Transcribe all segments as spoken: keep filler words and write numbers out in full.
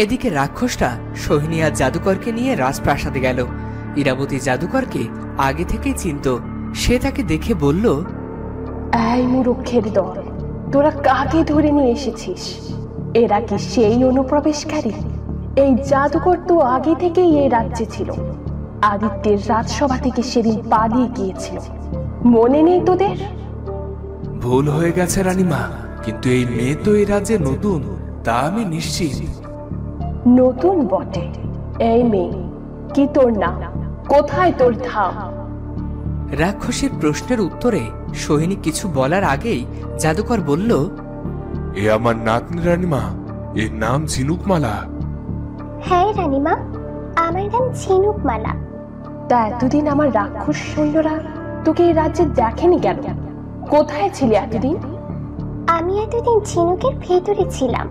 এদিকে রাক্ষসটা সোহিনী আর জাদুকরকে নিয়ে রাজপ্রাসাদে গেল। ইরাবতী জাদুকরকে আগে থেকেই চিনত। সে তাকে দেখে বলল, এই মূর্খের দল, তোরা কাকে ধরে নিয়ে এসেছিস? এরা কি সেই অনুপ্রবেশকারী? এই জাদুকর তো আগে থেকেই এই রাজ্যে ছিল। আদিত্যের রাজসভা থেকে সেদিন পালিয়ে গিয়েছিল, মনে নেই তোদের? ভুল হয়ে গেছে রানীমা, কিন্তু এই মেয়ে তো এই রাজ্যে নতুন, তা আমি নিশ্চিত। নতুন বটে। এই মেয়ে, কি তোর নাম? কোথায় তোর ধাম? রাক্ষসের প্রশ্নের উত্তরে সোহিনী কিছু বলার আগেই জাদুকর বলল, এ আমার নাতনি রানীমা, এর নাম ঝিনুকমালা। হ্যাঁ রানীমা, আমার নাম ঝিনুকমালা। তা এতদিন আমার রাক্ষস সৈন্যরা তোকে এই রাজ্যে দেখেনি কেন? কোথায় ছিলে এতদিন? আমি এতদিন ঝিনুকের ভেতরে ছিলাম।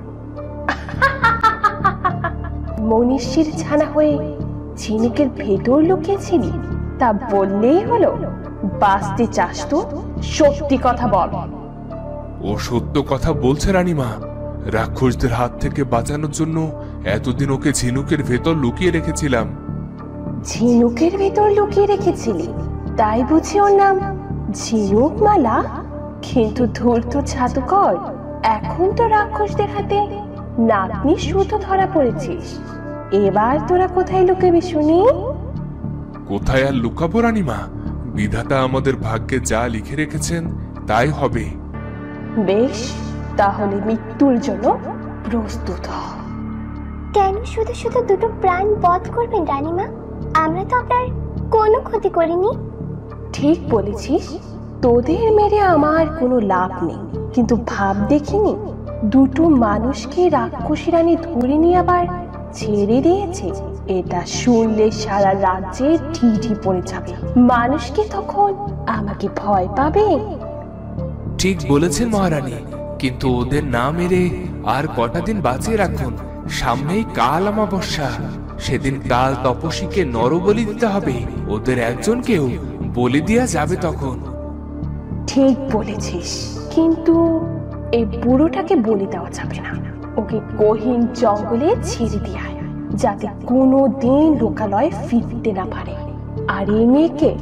মনীষীর ছানা হয়ে ঝিনুকের ভেতর লুকিয়েছিলি? তা বললেই হলো। বাঁচতে চাস তো সত্যি কথা বল। ও সত্য কথা বলছে রানীমা। রাক্ষসদের হাত থেকে বাঁচানোর জন্য এতদিন ওকে ঝিনুকের ভেতর লুকিয়ে রেখেছিলাম। ঝিনুকের ভেতর লুকিয়ে রেখেছিলি? তাই বুঝি ওর নাম ঝিনুকমালা? কিন্তু ধূর্ত জাদুকর, এখন তো রাক্ষসদের হাতে নাতনি শুধু ধরা পড়েছিস। এবার তোরা কোথায় লুকাবি শুনি? কোথায় আর লুকাবো রানীমা? বিধাতা আমাদের ভাগ্যে যা লিখে রেখেছেন তাই হবে। বেশ, তাহলে মৃত্যুর জন্য প্রস্তুত হ। কেন শুধু শুধু দুটো প্রাণ বধ করবেন রানীমা? আমরা তো আপনার কোনো ক্ষতি করিনি। ঠিক বলেছিস, তোদের মেরে আমার কোনো লাভ নেই, কিন্তু ভাব দেখিনি দুটো মানুষকে রাক্ষসী রানী ধরে নিয়ে আবার ছেড়ে দিয়েছে। এটা শুনলে সারা রাজ্যে ঢিঢি পড়ে যাবে। মানুষকে তখন আমাকে ভয় পাবে। ঠিক বলেছেন মহারানী, কিন্তু ওদের না মেরে আর কটা দিন বাঁচিয়ে রাখুন। সামনেই কাল অমাবস্যা, সেদিন কাল তপস্বীকে নরবলি দিতে হবে। ওদের একজনকেও বলি দেয়া যাবে তখন। ঠিক বলেছিস, কিন্তু এই বুড়োটাকে বলি দেওয়া যাবে না। ওকে গহীন জঙ্গলে ছেড়ে দেয়, যাতে কোনো দিন লোকালয়ে ফিরতে না পারে। আর এই মেয়েকে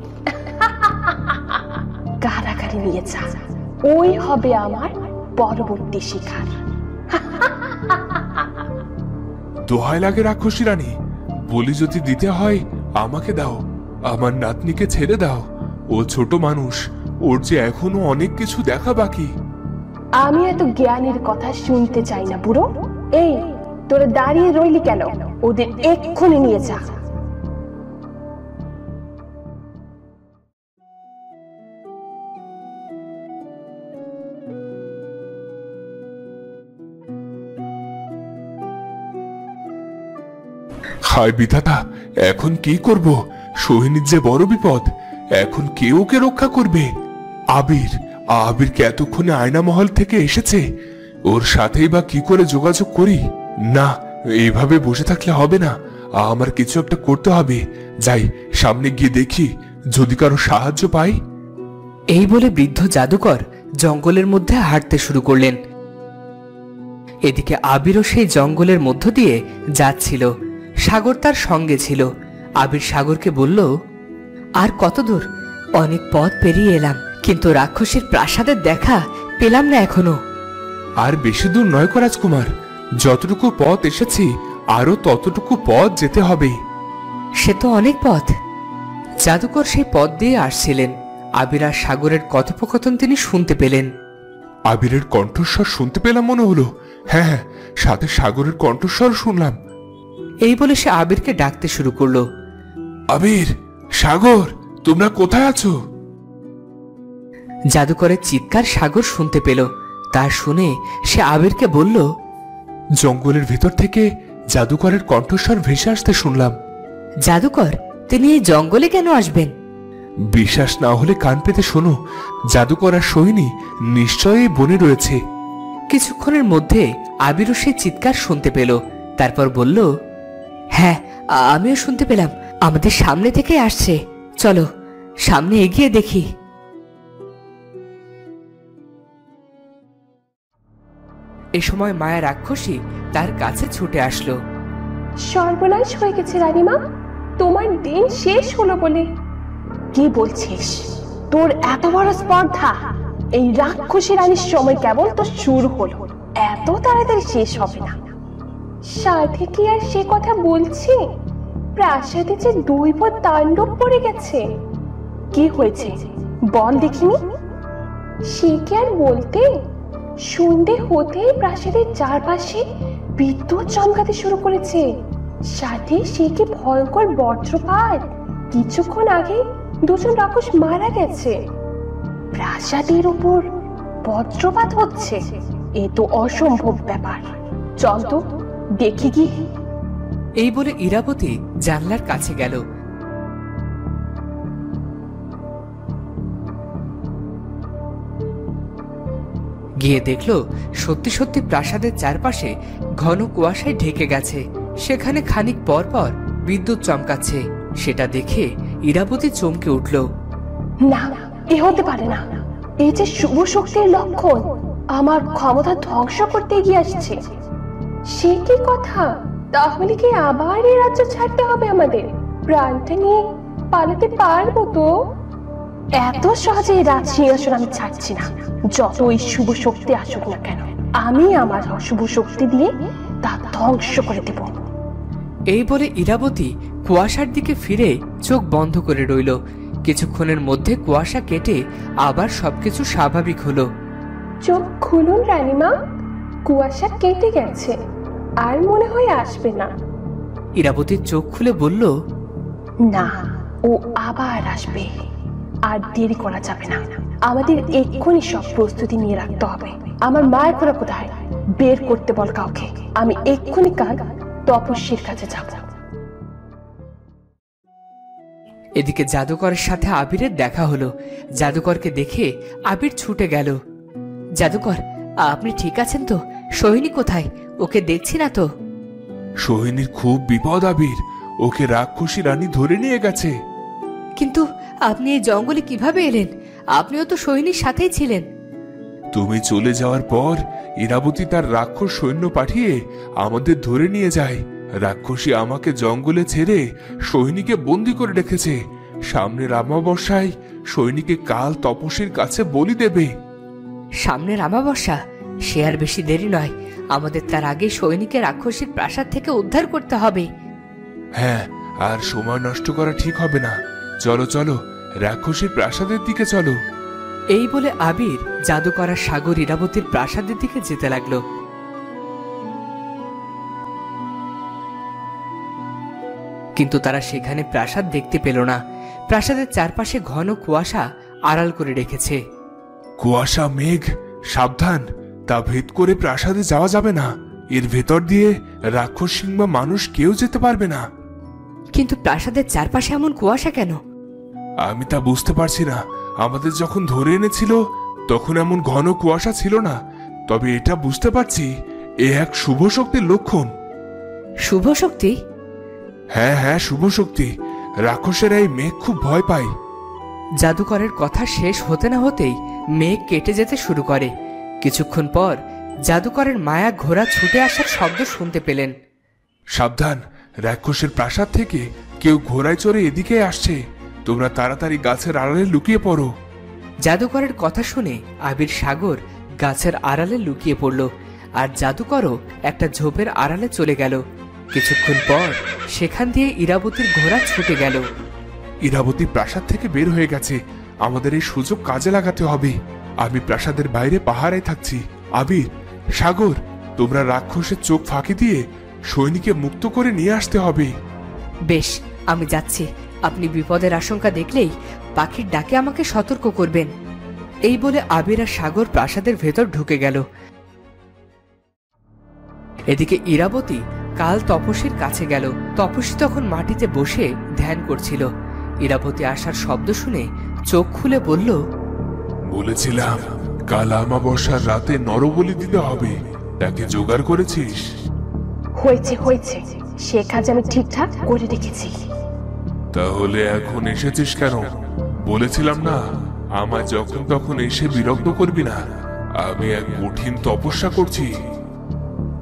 কারাগারে নিয়ে যা, ওই হবে আমার পরবর্তী শিকার। দোহাই লাগে রাক্ষসী রানী, বলি যদি দিতে হয় আমাকে দাও। আমার নাতনিকে ছেড়ে দাও। ও ছোট মানুষ, ওর যে এখনো অনেক কিছু দেখা বাকি। আমি এত জ্ঞানের কথা শুনতে চাই না বুড়ো। এই, তোরা দাঁড়িয়ে রইলি কেন? ওদের এক্ষুনি নিয়ে যা। হায় বিধাতা, এখন কি করব? সোহিনীর যে বড় বিপদ। এখন কে ওকে রক্ষা করবে? আবির আবিরকে এতক্ষণে আয়না মহল থেকে এসেছে। ওর সাথেই বা কি করে যোগাযোগ করি? না, এইভাবে বসে থাকলে হবে না। আমার কিছু একটা করতে হবে। যাই, সামনে গিয়ে দেখি যদি কারো সাহায্য পাই। এই বলে বৃদ্ধ জাদুকর জঙ্গলের মধ্যে হাঁটতে শুরু করলেন। এদিকে আবিরও সেই জঙ্গলের মধ্য দিয়ে যাচ্ছিল। সাগর তার সঙ্গে ছিল। আবির সাগরকে বলল, আর কত দূর? অনেক পথ পেরিয়ে এলাম, কিন্তু রাক্ষসীর প্রাসাদের দেখা পেলাম না এখনো। আর বেশি দূর নয় রাজকুমার, যতটুকু পথ এসেছি আরো ততটুকু পথ যেতে হবে। সে তো অনেক পথ। জাদুকর সেই পথ দিয়ে আসছিলেন। আবির আর সাগরের কথোপকথন তিনি শুনতে পেলেন। আবিরের কণ্ঠস্বর শুনতে পেলাম মনে হলো। হ্যাঁ হ্যাঁ, সাথে সাগরের কণ্ঠস্বর শুনলাম। এই বলে সে আবিরকে ডাকতে শুরু করলো, আবির, সাগর, তোমরা কোথায় আছো? জাদুকরের চিৎকার সাগর শুনতে পেল। তা শুনে সে আবিরকে বলল, জঙ্গলের ভেতর থেকে জাদুকরের কণ্ঠস্বর ভেসে আসতে শুনলাম। জাদুকর, তিনি এই জঙ্গলে কেন আসবেন? বিশ্বাস না হলে কান পেতে শোনো। জাদুকর আর সোহিনী নিশ্চয়ই বনে রয়েছে। কিছুক্ষণের মধ্যে আবিরও সেই চিৎকার শুনতে পেল। তারপর বলল, হ্যাঁ, আমিও শুনতে পেলাম। আমাদের সামনে থেকে আসছে। চলো সামনে এগিয়ে দেখি। এ সময় মায়া রাক্ষসী তার কাছে ছুটে আসলো। সর্বনাশ হয়ে গেছে রানীমা, তোমার দিন শেষ হলো বলে। কি বলছিস? তোর এত বড় স্পর্ধা! এই রাক্ষসী রানীর সময় কেবল তো শুরু হলো, এত তাড়াতাড়ি শেষ হবে না। সাথে কি আর সে কথা বলছি? প্রাসাদে যে দৈব তাণ্ডব পড়ে গেছে। কি হয়েছে বল দেখিনি। সে কি আর বলতে, সন্ধে হতেই প্রাসাদের চারপাশে বিদ্যুৎ চমকাতে শুরু করেছে। সাথে সে কি ভয়ঙ্কর বজ্রপাত! কিছুক্ষণ আগে দুজন রাক্ষস মারা গেছে। প্রাসাদের উপর বজ্রপাত হচ্ছে, এ তো অসম্ভব ব্যাপার। চল তো দেখি কি। এই বলে ইরাবতী জানলার কাছে গেল। গিয়ে দেখলো সত্যি সত্যি প্রাসাদের চারপাশে ঘন কুয়াশায় ঢেকে গেছে। সেখানে খানিক পর পর বিদ্যুৎ চমকাচ্ছে। সেটা দেখে ইরাবতী চমকে উঠল। না, এ হতে পারে না। এই যে শুভ শক্তির লক্ষণ, আমার ক্ষমতা ধ্বংস করতে এগিয়ে আসছে। সে কি কথা? তাহলে কি আবার এই রাজ্য ছাড়তে হবে আমাদের? প্রাণটা নিয়ে পালাতে পারবো তো? এত সহজে এই রাজ সিংহাসন আমি ছাড়ছি না। যত ওই শুভ শক্তি আসুক না কেন, আমি আমার অশুভ শক্তি দিয়ে তা ধ্বংস করে দেব। এই বলে ইরাবতী কুয়াশার দিকে ফিরে চোখ বন্ধ করে রইল। কিছুক্ষণের মধ্যে কুয়াশা কেটে আবার সবকিছু স্বাভাবিক হলো। চোখ খুলুন রানীমা, কুয়াশা কেটে গেছে, আর মনে হয় আসবে না। ইরাবতীর চোখ খুলে বলল, না, ও আবার আসবে। আর দেরি করা যাবে না, আমাদের এক্ষুনি সব প্রস্তুতি নিয়ে রাখতে হবে। আমার মায়ের ঘোড়া কোথায়? বের করতে বল কাউকে। আমি এক্ষুনি কাল তপস্বীর কাছে যাব। এদিকে জাদুকরের সাথে আবিরের দেখা হলো। জাদুকরকে দেখে আবির ছুটে গেল। জাদুকর, আপনি ঠিক আছেন তো? সোহিনী কোথায়? ওকে দেখছি না তো। সোহিনীর খুব বিপদ আবির, ওকে রাক্ষসী রানী ধরে নিয়ে গেছে। কিন্তু আপনি এই জঙ্গলে কিভাবে এলেন? আপনিও তো সোহিনীর সাথেই ছিলেন। তুমি চলে যাওয়ার পর ইরাবতী তার রাক্ষস সৈন্য পাঠিয়ে আমাদের ধরে নিয়ে যায়। রাক্ষসী আমাকে জঙ্গলে ছেড়ে সৈনিকে বন্দি করে রেখেছে। সামনের অমাবস্যায় সৈনিকে কাল তপস্বীর কাছে বলি দেবে। সামনের অমাবস্যা? সে আর বেশি দেরি নয়। আমাদের তার আগে সৈনিকে রাক্ষসীর প্রাসাদ থেকে উদ্ধার করতে হবে। হ্যাঁ, আর সময় নষ্ট করা ঠিক হবে না। চলো চলো, রাক্ষসীর প্রাসাদের দিকে চলো। এই বলে আবির জাদুকরা সাগর ইরাবতীর প্রাসাদের দিকে যেতে লাগলো। কিন্তু তারা সেখানে প্রাসাদ দেখতে পেল না। প্রাসাদের চারপাশে ঘন কুয়াশা আড়াল করে রেখেছে। কুয়াশা মেঘ, সাবধান, তা ভেদ করে প্রাসাদে যাওয়া যাবে না। এর ভেতর দিয়ে রাক্ষস কিংবা মানুষ কেউ যেতে পারবে না। কিন্তু প্রাসাদের চারপাশে এমন কুয়াশা কেন? আমি তা বুঝতে পারছি না। আমাদের যখন ধরে এনেছিল তখন এমন ঘন কুয়াশা ছিল না। তবে এটা বুঝতে পারছি, এ এক শুভ শক্তির লক্ষণ। শুভ শক্তি? হ্যাঁ হ্যাঁ, শুভ শক্তি। রাক্ষসেরা এই মেঘ খুব ভয় পায়। জাদুকরের কথা শেষ হতে না হতেই মেঘ কেটে যেতে শুরু করে। কিছুক্ষণ পর জাদুকরের মায়া ঘোড়া ছুটে আসার শব্দ শুনতে পেলেন। সাবধান, রাক্ষসের প্রাসাদ থেকে কেউ ঘোড়ায় চড়ে এদিকে আসছে। তোমরা তাড়াতাড়ি গাছের আড়ালে লুকিয়ে পড়ো। জাদুকরের কথা শুনে আবির সাগর গাছের আড়ালে লুকিয়ে পড়ল, আর জাদুকরও একটা ঝোপের আড়ালে চলে গেল। কিছুক্ষণ পর সেখান দিয়ে ইরাবতীর ঘোড়া ছুটে গেল। ইরাবতী প্রাসাদ থেকে বের হয়ে গেছে। আমাদের এই সুযোগ কাজে লাগাতে হবে। আমি প্রাসাদের বাইরে পাহারায় থাকছি। আবির, সাগর, তোমরা রাক্ষসের চোখ ফাঁকি দিয়ে সৈনিকে মুক্ত করে নিয়ে আসতে হবে। বেশ, আমি যাচ্ছি। আপনি বিপদের আশঙ্কা দেখলেই পাখির ডাকে আমাকে সতর্ক করবেন। এই বলে আবির আর সাগর প্রাসাদের ভেতর ঢুকে গেল। এদিকে ইরাবতী কাল তপস্বীর কাছে গেল। তপস্বী তখন মাটিতে বসে ধ্যান করছিল। ইরাবতী আসার শব্দ শুনে চোখ খুলে বলল, বলেছিলাম কাল অমাবস্যার রাতে নরবলি দিতে হবে। তাকে জোগাড় করেছিস? হয়েছে হয়েছে, সে কাজ আমি ঠিকঠাক করে রেখেছি। তাহলে এখন এসেছিস কেন? বলেছিলাম না আমায় যখন তখন এসে বিরক্ত করবি না। আমি এক কঠিন তপস্যা করছি।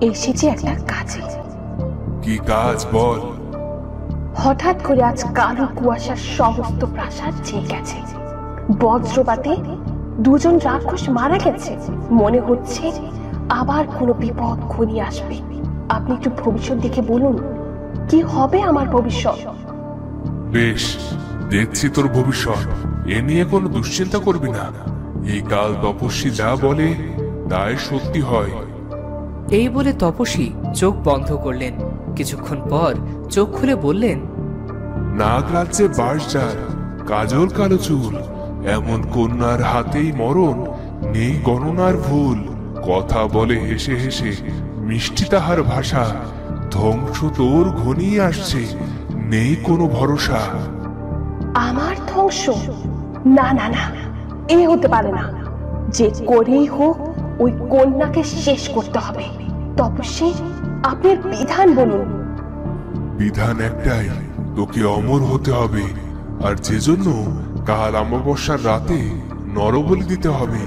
এসেছি একটা কাজে। কি কাজ বল? হঠাৎ করে আজ কালো কুয়াশার সমস্ত প্রাসাদ ছেয়ে গেছে। বজ্রপাতে দুজন রাক্ষস মারা গেছে। মনে হচ্ছে আবার কোনো বিপদ ঘনিয়ে আসবে। আপনি একটু ভবিষ্যৎ দেখে বলুন, কি হবে আমার ভবিষ্যৎ? বেশ, দেখছি তোর ভবিষ্যৎ। এ নিয়ে কোনো দুশ্চিন্তা করবি না। এই কাল তপস্বী যা বলে তাই সত্যি হয়। এই বলে তপস্বী চোখ বন্ধ করলেন। কিছুক্ষণ পর চোখ খুলে বললেন, নাগ রাজ্যে বাস যার, কাজল কালো চুল, এমন কন্যার হাতেই মরণ, নেই গণনার ভুল। কথা বলে হেসে হেসে, মিষ্টি তাহার ভাষা, ধ্বংস তোর ঘনিয়ে আসছে, নেই কোনো ভরসা। আমার ধ্বংস? না না না, এ হতে পারে না। যে করেই হোক ওই কন্যাকে শেষ করতে হবে। তপস্বী, আপনার বিধান বলুন। বিধান একটাই, তোকে অমর হতে হবে, আর যে জন্য কাল অমাবস্যার রাতে নরবলি দিতে হবে।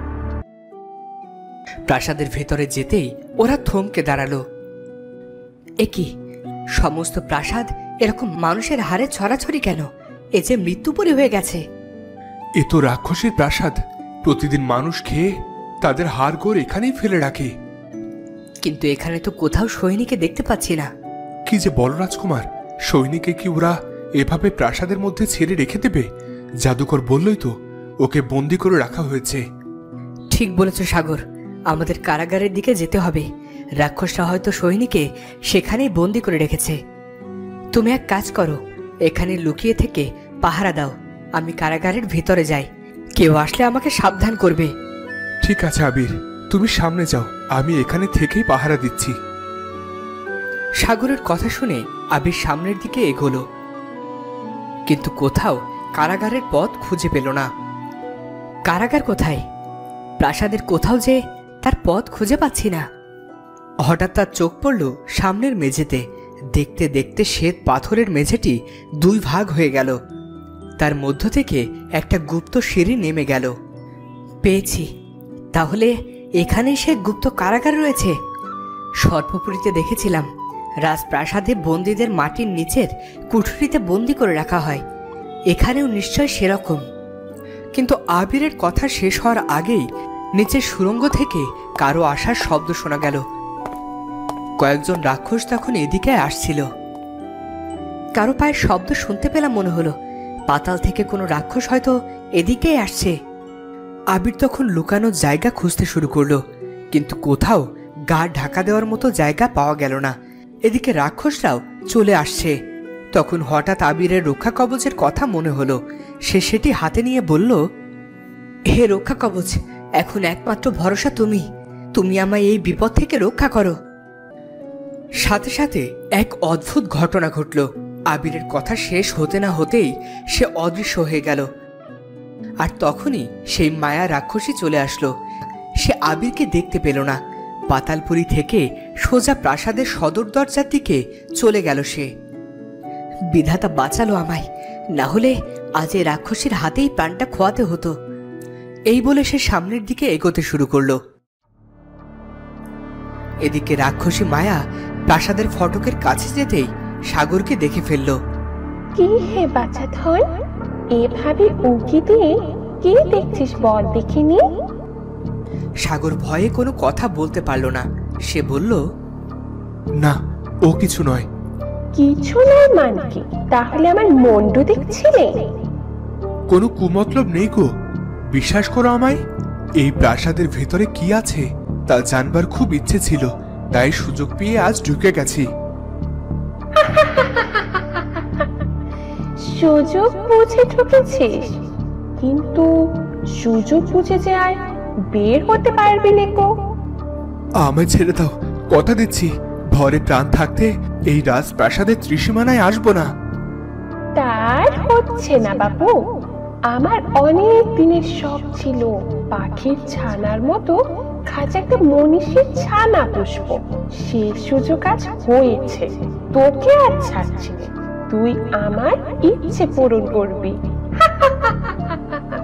প্রাসাদের ভেতরে যেতেই ওরা থমকে দাঁড়ালো। এ কি, সমস্ত প্রাসাদ এরকম মানুষের হারে ছড়াছড়ি কেন? এ যে মৃত্যুপুরী হয়ে গেছে। এ তো রাক্ষসের প্রাসাদ। প্রতিদিন মানুষ খেয়ে তাদের হাড়গোড় এখানেই ফেলে রাখে। কিন্তু এখানে তো কোথাও সৈনিককে দেখতে পাচ্ছি না। কি যে বল রাজকুমার, সৈনিককে কি ওরা এভাবে প্রাসাদের মধ্যে ছেড়ে রেখে দেবে? জাদুকর বললই তো, ওকে বন্দি করে রাখা হয়েছে। ঠিক বলেছ সাগর, আমাদের কারাগারের দিকে যেতে হবে। রাক্ষসরা হয়তো সৈনিককে সেখানেই বন্দি করে রেখেছে। তুমি এক কাজ করো, এখানে লুকিয়ে থেকে পাহারা দাও। আমি কারাগারের ভিতরে যাই, কেউ আসলে আমাকে সাবধান করবে। ঠিক আছে আবির, তুমি সামনে যাও, আমি এখানে থেকেই পাহারা দিচ্ছি। সাগরের কথা শুনে আবির সামনের দিকে এগোলো, কিন্তু কোথাও কারাগারের পথ খুঁজে পেল না। কারাগার কোথায়? প্রাসাদের কোথাও যে তার পথ খুঁজে পাচ্ছি না। হঠাৎ তার চোখ পড়ল সামনের মেঝেতে। দেখতে দেখতে শ্বেত পাথরের মেঝেটি দুই ভাগ হয়ে গেল। তার মধ্য থেকে একটা গুপ্ত সিঁড়ি নেমে গেল। পেয়েছি, তাহলে এখানেই সে গুপ্ত কারাগার রয়েছে। সর্বপুরীতে দেখেছিলাম রাজপ্রাসাদে বন্দীদের মাটির নিচের কুঠুরিতে বন্দি করে রাখা হয়। এখানেও নিশ্চয় সেরকম। কিন্তু আবিরের কথা শেষ হওয়ার আগেই নিচের সুড়ঙ্গ থেকে কারো আসার শব্দ শোনা গেল। কয়েকজন রাক্ষস তখন এদিকে আসছিল। কারো পায়ের শব্দ শুনতে পেলাম মনে হলো। পাতাল থেকে কোনো রাক্ষস হয়তো এদিকেই আসছে। আবির তখন লুকানোর জায়গা খুঁজতে শুরু করলো, কিন্তু কোথাও গা ঢাকা দেওয়ার মতো জায়গা পাওয়া গেল না। এদিকে রাক্ষসরাও চলে আসছে। তখন হঠাৎ আবিরের রক্ষা কবচের কথা মনে হলো। সে সেটি হাতে নিয়ে বলল, হে রক্ষা কবচ, এখন একমাত্র ভরসা তুমি। তুমি আমায় এই বিপদ থেকে রক্ষা করো। সাথে সাথে এক অদ্ভুত ঘটনা ঘটল। আবিরের কথা শেষ হতে না হতেই সে অদৃশ্য হয়ে গেল। আর তখনই সেই মায়া রাক্ষসী চলে আসলো। সে আবিরকে দেখতে পেল না। পাতালপুরী থেকে সোজা প্রাসাদের সদর দরজার দিকে চলে গেল সে। বিধাতা বাঁচালো আমায়, না হলে আজ এই রাক্ষসীর হাতেই প্রাণটা খোয়াতে হতো। এই বলে সে সামনের দিকে এগোতে শুরু করলো। এদিকে রাক্ষসী মায়া প্রাসাদের ফটকের কাছে যেতেই সাগরকে দেখে ফেলল। কি হে বাচ্চা ধন, এভাবে উকি দিয়ে কি দেখছিস বল দেখিনি? সাগর ভয়ে কোনো কথা বলতে পারল না। সে বলল, না, ও কিছু নয়। কিছু নয় মানে কি? তাহলে আমার মন্ড দেখছিলে? কোনো কুমতলব নেই গো, বিশ্বাস করো আমায়। এই প্রাসাদের ভেতরে কি আছে তা জানবার খুব ইচ্ছে ছিল, তাই সুযোগ পেয়ে আজ ঢুকে গেছি। সুযোগ বুঝে ঢুকেছিস, কিন্তু সুযোগ বুঝে যে আর বের হতে পারবি না গো। আমায় ছেড়ে দাও, কথা দিচ্ছি, ভরে প্রাণ থাকতে এই রাজপ্রাসাদের ত্রিসীমানায় আসবো না। তার হচ্ছে না বাবু। আমার অনেক দিনের শখ ছিল পাখির ছানার মতো খাঁচা একটা মনীষীর ছানা পুষবো। সেই সুযোগ আজ হয়েছে। তোকে আর ছাড়ছি না, তুই আমার ইচ্ছে পূরণ করবি।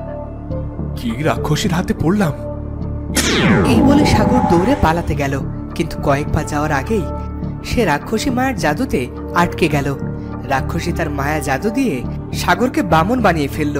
কি রাক্ষসীর হাতে পড়লাম! এই বলে সাগর দৌড়ে পালাতে গেল, কিন্তু কয়েক পা যাওয়ার আগেই সে রাক্ষসী মায়ের জাদুতে আটকে গেল। রাক্ষসী তার মায়া জাদু দিয়ে সাগরকে বামন বানিয়ে ফেলল।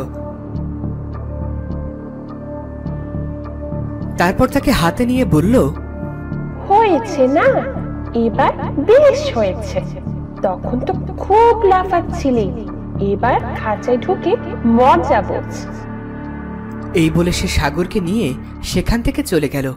তারপর তাকে হাতে নিয়ে বলল, হয়েছে না, এবার বেশ হয়েছে। তখন তো খুব লাফাচ্ছিলি, এবার খাঁচায় ঢুকে মজা বোঝ। এই বলে সে সাগরকে নিয়ে সেখান থেকে চলে গেল।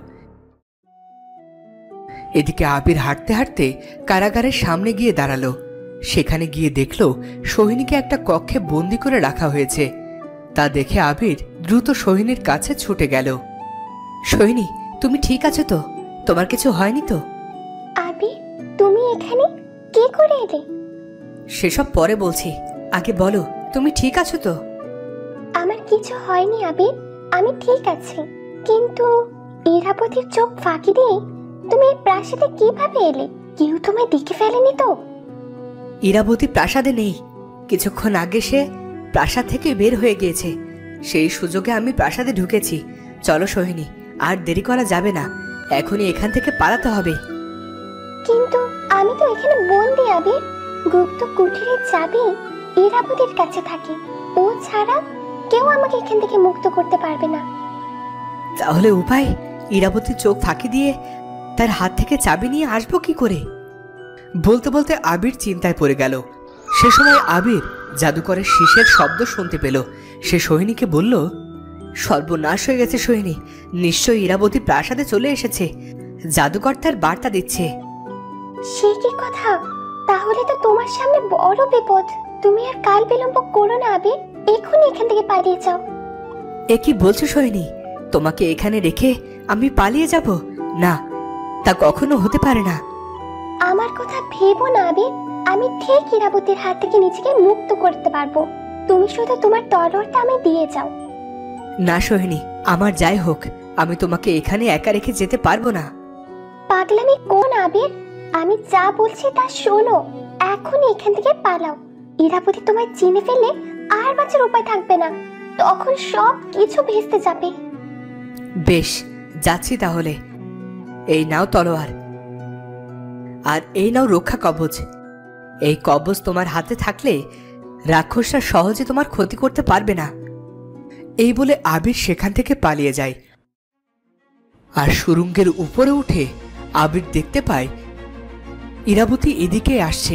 এদিকে আবির হাঁটতে হাঁটতে কারাগারের সামনে গিয়ে দাঁড়ালো। সেখানে গিয়ে দেখল সোহিনীকে একটা কক্ষে বন্দি করে রাখা হয়েছে। তা দেখে আবির দ্রুত সোহিনীর কাছে ছুটে গেল। সোহিনী, তুমি ঠিক আছো তো? তোমার কিছু হয়নি তো? আবির, তুমি এখানে কি করে এলে? সেসব পরে বলছি, আগে বলো তুমি ঠিক আছো তো? আমার কিছু হয়নি আবির, আমি ঠিক আছি। কিন্তু ইরাবতীর চোখ ফাঁকি দিয়ে তুমি এই প্রাসাদে কিভাবে এলে? কেউ তোমায় দেখে ফেলেনি তো? ইরাবতী প্রাসাদে নেই। কিছুক্ষণ আগে সে প্রাসাদ থেকে বের হয়ে গিয়েছে। সেই সুযোগে আমি প্রাসাদে ঢুকেছি। চলো সোহিনী, আর দেরি করা যাবে না, এখনই এখান থেকে পালাতে হবে। কিন্তু আমি তো এখানে বন্দি আবির। গুপ্ত কুঠিরের চাবি ইরাবতীর কাছে থাকে, ও ছাড়া কেউ আমাকে এখান থেকে মুক্ত করতে পারবে না। তাহলে উপায়? ইরাবতীর চোখ ফাঁকি দিয়ে তার হাত থেকে চাবি নিয়ে আসবো কি করে? বলতে বলতে আবির চিন্তায় পড়ে গেল। সে সময় আবির জাদুকরের শীষের শব্দ শুনতে পেল। সে সোহিনীকে বলল, সর্বনাশ হয়ে গেছে সোহিনী, নিশ্চয়ই ইরাবতী প্রাসাদে চলে এসেছে। জাদুকর তার বার্তা দিচ্ছে। সে কি কথা? তাহলে তো তোমার সামনে বড় বিপদ। তুমি আর কাল বিলম্ব করো না আবির, এখনই এখান থেকে পালিয়ে যাও। এ কি বলছো সোহিনী? তোমাকে এখানে রেখে আমি পালিয়ে যাব? না, তা কখনো হতে পারে না। আমার কথা ভেবো না আবির, আমি ঠিক ইরাবতীর হাত থেকে নিজেকে মুক্ত করতে পারবো। তুমি শুধু তোমার তলোয়ারটা আমি দিয়ে যাও। না সোহিনী, আমার যাই হোক, আমি তোমাকে এখানে একা রেখে যেতে পারবো না। পাগলামি কোন আবির, আমি যা বলছি তা শোনো। এখনই এখান থেকে পালাও। ইরাবতী তোমায় চিনে ফেললে আর বাঁচার উপায় থাকবে না, তখন সব কিছু ভেস্তে যাবে। বেশ, যাচ্ছি তাহলে। এই নাও তলোয়ার, আর এই নাও রক্ষা কবচ। এই কবচ তোমার হাতে থাকলে রাক্ষসরা সহজে তোমার ক্ষতি করতে পারবে না। এই বলে আবির সেখান থেকে পালিয়ে যায়। আর সুরঙ্গের উপরে উঠে আবির দেখতে পায় ইরাবতী এদিকে আসছে।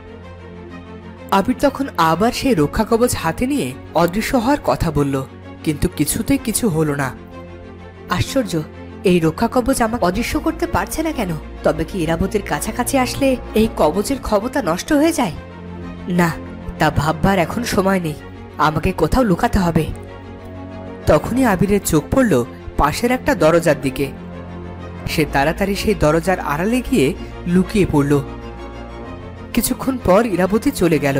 আবির তখন আবার সেই রক্ষা কবচ হাতে নিয়ে অদৃশ্য হওয়ার কথা বলল, কিন্তু কিছুতেই কিছু হলো না। আশ্চর্য, এই রক্ষা কবচ আমাকে অদৃশ্য করতে পারছে না কেন? তবে কি ইরাবতীর কাছাকাছি আসলে এই কবচের ক্ষমতা নষ্ট হয়ে যায়? না, তা ভাববার এখন সময় নেই, আমাকে কোথাও লুকাতে হবে। তখনই আবিরের চোখ পড়ল পাশের একটা দরজার দিকে। সে তাড়াতাড়ি সেই দরজার আড়ালে গিয়ে লুকিয়ে পড়ল। কিছুক্ষণ পর ইরাবতী চলে গেল।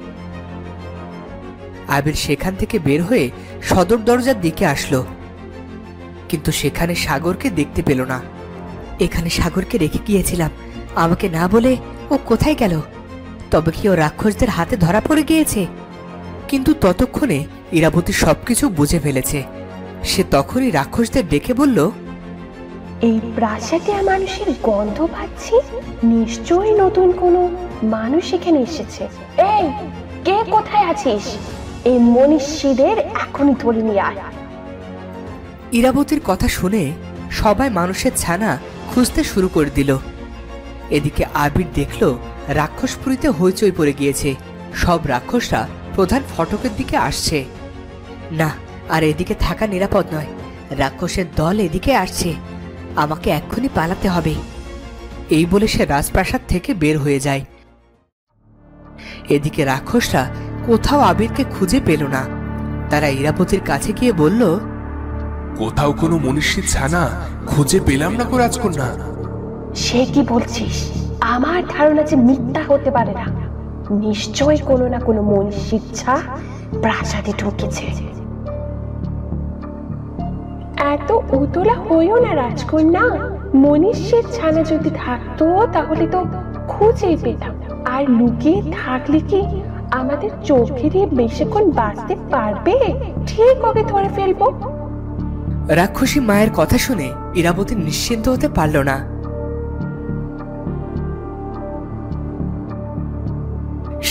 আবির সেখান থেকে বের হয়ে সদর দরজার দিকে আসলো, কিন্তু সেখানে সাগরকে দেখতে পেল না। এখানে সাগরকে রেখে গিয়েছিলাম, আমাকে না বলে ও কোথায় গেল? তবে কি ও রাক্ষসদের হাতে ধরা পড়ে গিয়েছে? কিন্তু ততক্ষণে ইরাবতী সবকিছু বুঝে ফেলেছে। সে তখনই রাক্ষসদের ডেকে বলল, এই প্রাসাদে মানুষের গন্ধ পাচ্ছি, নিশ্চয়ই নতুন কোনো মানুষ এখানে এসেছে। এই, কে কোথায় আছিস? এই মনীষীদের এখনই ধরে নিয়ে আয়। ইরাবতীর কথা শুনে সবাই মানুষের ছানা খুঁজতে শুরু করে দিল। এদিকে আবির দেখল রাক্ষসপুরীতে হইচই পড়ে গিয়েছে। সব রাক্ষসরা প্রধান ফটকের দিকে আসছে। না, আর এদিকে থাকা নিরাপদ নয়, রাক্ষসের দল এদিকে আসছে, আমাকে এক্ষুনি পালাতে হবে। এই বলে সে রাজপ্রাসাদ থেকে বের হয়ে যায়। এদিকে রাক্ষসরা কোথাও আবিরকে খুঁজে পেল না। তারা ইরাবতীর কাছে গিয়ে বলল, কোথাও কোনো মনীষীর ছানা খুঁজে পেলাম না গো রাজকন্যা। সে কি বলছিস? আমার ধারণা যে মিথ্যা হতে পারে না, নিশ্চয়ই কোনো না কোনো মনীষীর ছা প্রাসাদে ঢুকেছে। এত উতলা হইও না রাজকন্যা, মনীষীর ছানা যদি থাকতো তাহলে তো খুঁজেই পেতাম। আর লুকিয়ে থাকলে কি আমাদের চোখে দিয়ে বেশিক্ষণ বাঁচতে পারবে? ঠিক ওকে ধরে ফেলবো। রাক্ষসী মায়ের কথা শুনে ইরাবতী নিশ্চিন্ত হতে পারল না।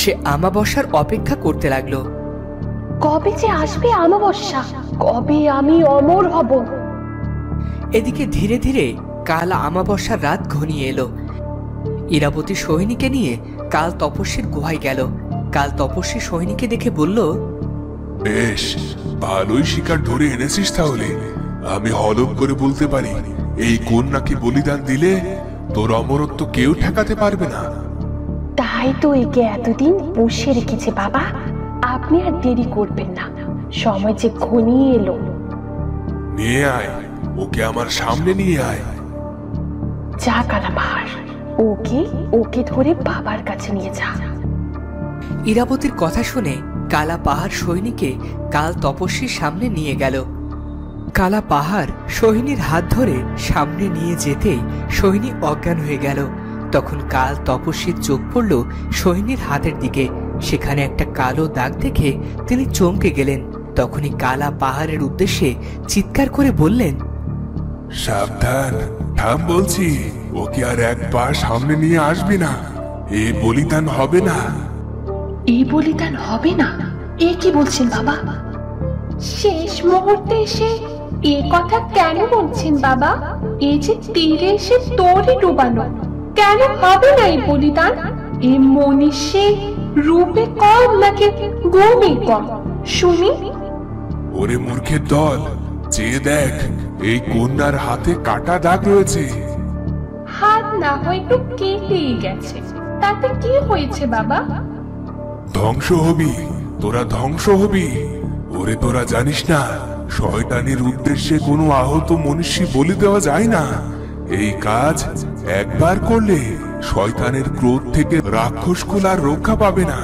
সে আমাবস্যার অপেক্ষা করতে লাগলো। কবে যে আসবে অমাবস্যা, কবে আমি অমর হব। এদিকে ধীরে ধীরে কাল আমাবস্যার রাত ঘনিয়ে এলো। ইরাবতী সোহিনীকে নিয়ে কাল তপস্বীর গুহায় গেল। কাল তপস্বী সোহিনীকে দেখে বলল, বেশ ভালোই শিকার ধরে এনেছিস তাহলে। আমি হলফ করে বলতে পারি, এই কন্যাকে বলিদান দিলে তোর অমরত্ব কেউ ঠেকাতে পারবে না। তাই তো একে এতদিন পুষে রেখেছে বাবা। আপনি আর দেরি করবেন না, সময় যে ঘনিয়ে এলো। নিয়ে আয় ওকে, আমার সামনে নিয়ে আয়। যা কালাপাহাড়, ওকে ওকে ধরে বাবার কাছে নিয়ে যা। ইরাবতীর কথা শুনে কালা পাহাড় সোহিনীকে কাল তপস্বীর সামনে নিয়ে গেল। কালা পাহাড় সোহিনীর হাত ধরে সামনে নিয়ে যেতেই সোহিনী অজ্ঞান হয়ে গেল। তখন কাল তপস্বীর চোখ পড়ল সোহিনীর হাতের দিকে। সেখানে একটা কালো দাগ দেখে তিনি চমকে গেলেন। তখনই কালা পাহাড়ের উদ্দেশ্যে চিৎকার করে বললেন, সাবধান, থাম বলছি। ওকে আর এক পা সামনে নিয়ে আসবি না, এ বলিদান হবে না। এই বলিদান হবে না? এ কি বলছেন বাবা? শেষ মুহূর্তে এসে এ কথা কেন বলছেন বাবা? এই যে তীরে এসে তোরই ডুবানো, কেন হবে না এই বলিদান? এ মনীষী রূপে কম নাকি গুণে কম শুনি? ওরে মূর্খের দল, চেয়ে দেখ, এই কন্যার হাতে কাটা দাগ রয়েছে। হাত না হয় একটু কেটেই গেছে, তাতে কি হয়েছে বাবা? ধ্বংস হবি, তোরা ধ্বংস হবি। ওরে তোরা জানিস না, শয়তানের উদ্দেশ্যে কোনো আহত মনীষী বলি দেওয়া যায় না। এই কাজ একবার করলে শয়তানের ক্রোধ থেকে রাক্ষসকুল আর রক্ষা পাবে না।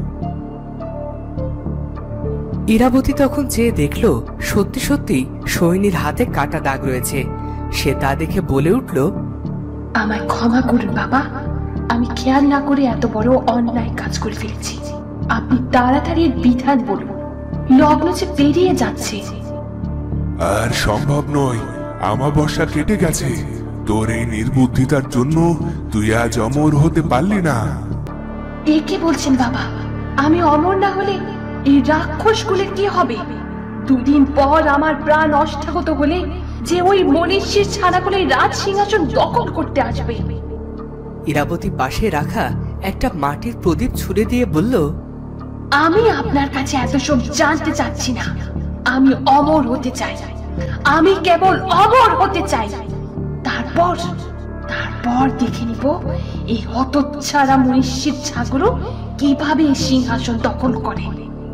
ইরাবতী তখন চেয়ে দেখল সত্যি সত্যি সোহিনীর হাতে কাটা দাগ রয়েছে। সে তা দেখে বলে উঠল, আমায় ক্ষমা করুন বাবা, আমি খেয়াল না করে এত বড় অন্যায় কাজ করে ফেলেছি। আপনি তাড়াতাড়ি বিধান বলুন, লগ্ন যে পেরিয়ে যাচ্ছে। আর সম্ভব নয়, আমাবস্যা কেটে গেছে। তোর এই নির্বুদ্ধিতার জন্য তুই আজ অমর হতে পারলি না। এ কি বলছেন বাবা? আমি অমর না হলে এই রাক্ষস কুলের কি হবে? দুদিন পর আমার প্রাণ অষ্টাহত হলে যে ওই মনীষীর ছাড়া করে রাজ সিংহাসন দখল করতে আসবে। ইরাবতী পাশে রাখা একটা মাটির প্রদীপ ছুড়ে দিয়ে বলল, আমি আপনার কাছে এত সব জানতে চাচ্ছি না। আমি অমর হতে চাই, আমি কেবল অমর হতে চাই। তারপর তারপর দেখে নিব এই হতচ্ছাড়া মনীষীর ছাগল কিভাবে সিংহাসন দখল করে।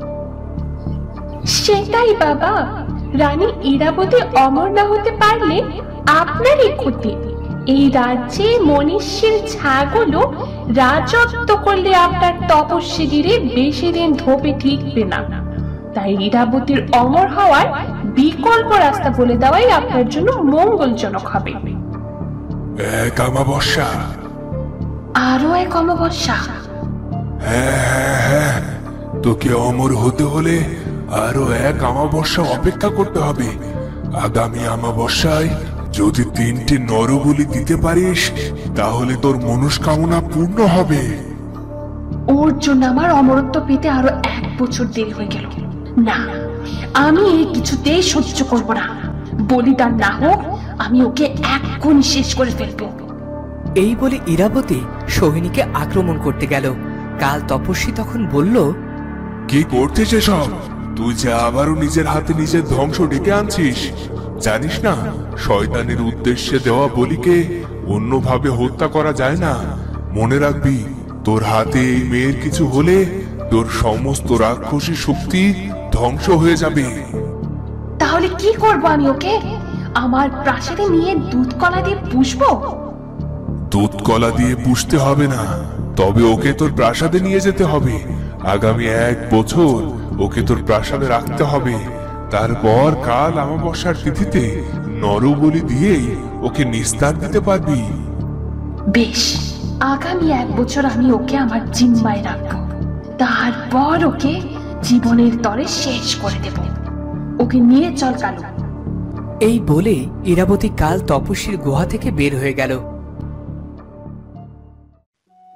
সেটাই বাবা, রানী ইরাবতী অমর না হতে পারলে আপনারই ক্ষতি। এই রাজ্যে মনীষীর ছাগল রাজত্ব করলে আপনার তপস্বীগিরে বেশি দিন ধোপে ঠিকবে না। তাই ইরাবতীর অমর হওয়ার বিকল্প রাস্তা বলে দেওয়াই আপনার জন্য মঙ্গলজনক হবে। এক আমাবস্যা, আরো এক অমাবস্যা। হ্যাঁ হ্যাঁ হ্যাঁ, তোকে অমর হতে হলে আরো এক আমাবস্যা অপেক্ষা করতে হবে। আগামী আমাবস্যায় যদি তিনটি নরবলি দিতে পারিস, তাহলে তোর মনস্কামনা পূর্ণ হবে। ওর জন্য আমার অমরত্ব পেতে আরো এক বছর দেরি হয়ে গেল। না, আমি এই কিছুতেই সহ্য করব না। বলিদান না হোক, আমি ওকে এক্ষুনি শেষ করে ফেলবো। এই বলে ইরাবতী সোহিনীকে আক্রমণ করতে গেল। কাল তপস্বী তখন বলল, কি করছিস এসব? তুই যে আবারও নিজের হাতে নিজের ধ্বংস ডেকে আনছিস। জানিস না, শয়তানের উদ্দেশ্যে দেওয়া বলিকে অন্যভাবে হত্যা করা যায় না। মনে রাখবি, তোর হাতে এই মেয়ের কিছু হলে তোর সমস্ত রাক্ষসী শক্তি ধ্বংস হয়ে যাবে। তাহলে কি করব আমি ওকে? আমার প্রাসাদে নিয়ে দুধ কলা দিয়ে পুষবো? দুধ কলা দিয়ে পুষতে হবে না, তবে ওকে তোর প্রাসাদে নিয়ে যেতে হবে। আগামী এক বছর ওকে তোর প্রাসাদে রাখতে হবে। তারপর কাল আমাবস্যার তিথিতে নরবলি দিয়েই ওকে নিস্তার দিতে পারবি। বেশ, আগামী এক বছর আমি ওকে আমার জিম্মায় রাখবো। তারপর ওকে জীবনের তরে শেষ করে দেব। ওকে নিয়ে চল কালু। এই বলে ইরাবতী কাল তপস্বীর গুহা থেকে বের হয়ে গেল।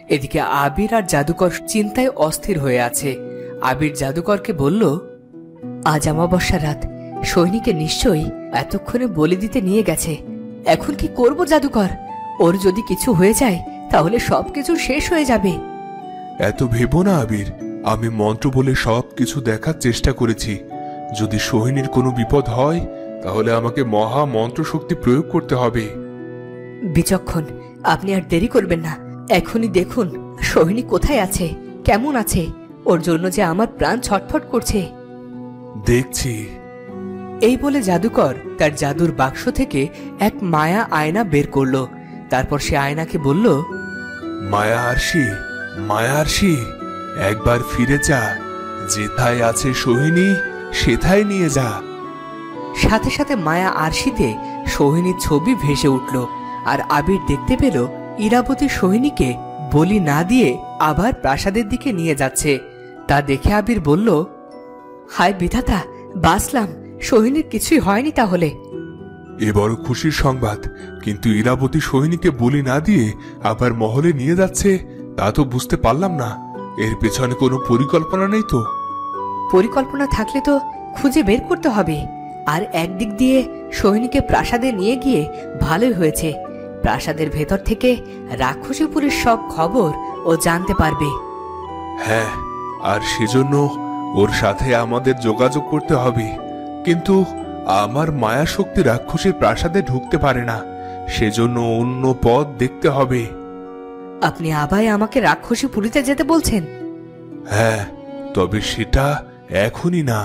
এদিকে আবির আর জাদুকর চিন্তায় অস্থির হয়ে আছে। আবির জাদুকরকে বলল, আজ অমাবস্যা রাত, সৈনিকে নিশ্চয়ই এতক্ষণে বলি দিতে নিয়ে গেছে। এখন কি করব জাদুকর? ওর যদি কিছু হয়ে যায় তাহলে সবকিছু শেষ হয়ে যাবে। এত ভেবো না আবির, আমি মন্ত্র বলে সব কিছু দেখার চেষ্টা করেছি। যদি সোহিনীর কোনো বিপদ হয় তাহলে আমাকে মহা মন্ত্র শক্তি প্রয়োগ করতে হবে। বিচক্ষণ, আপনি আর দেরি করবেন না, এখনই দেখুন সোহিনী কোথায় আছে, কেমন আছে। ওর জন্য যে আমার প্রাণ ছটফট করছে। দেখছি। এই বলে জাদুকর তার জাদুর বাক্স থেকে এক মায়া আয়না বের করলো। তারপর সে আয়নাকে বলল, মায়া আরশি, মায়া আরশি, একবার ফিরে যা, যেথায় আছে সোহিনী সেথায় নিয়ে যা। সাথে সাথে মায়া আরশিতে সোহিনীর ছবি ভেসে উঠল। আর আবির দেখতে পেল ইরাবতী সোহিনীকে বলি না দিয়ে আবার প্রাসাদের দিকে নিয়ে যাচ্ছে। তা দেখে আবির বলল, হায় বিধাতা, বাঁচলাম, সোহিনীর কিছুই হয়নি তাহলে। এ বড় খুশির সংবাদ, কিন্তু ইরাবতী সোহিনীকে বলি না দিয়ে আবার মহলে নিয়ে যাচ্ছে, তা তো বুঝতে পারলাম না। এর পেছনে কোনো পরিকল্পনা নেই তো? পরিকল্পনা থাকলে তো খুঁজে বের করতে হবে। আর একদিক দিয়ে সোহিনীকে প্রাসাদে নিয়ে গিয়ে ভালোই হয়েছে, প্রাসাদের ভেতর থেকে রাক্ষসীপুরের সব খবর ও জানতে পারবে। হ্যাঁ, আর সেজন্য ওর সাথে আমাদের যোগাযোগ করতে হবে। কিন্তু আমার মায়া শক্তি রাক্ষসীর প্রাসাদে ঢুকতে পারে না, সেজন্য অন্য পথ দেখতে হবে। আপনি আবার আমাকে রাক্ষসীপুরীতে যেতে বলছেন? হ্যাঁ, তবে সেটা এখনই না।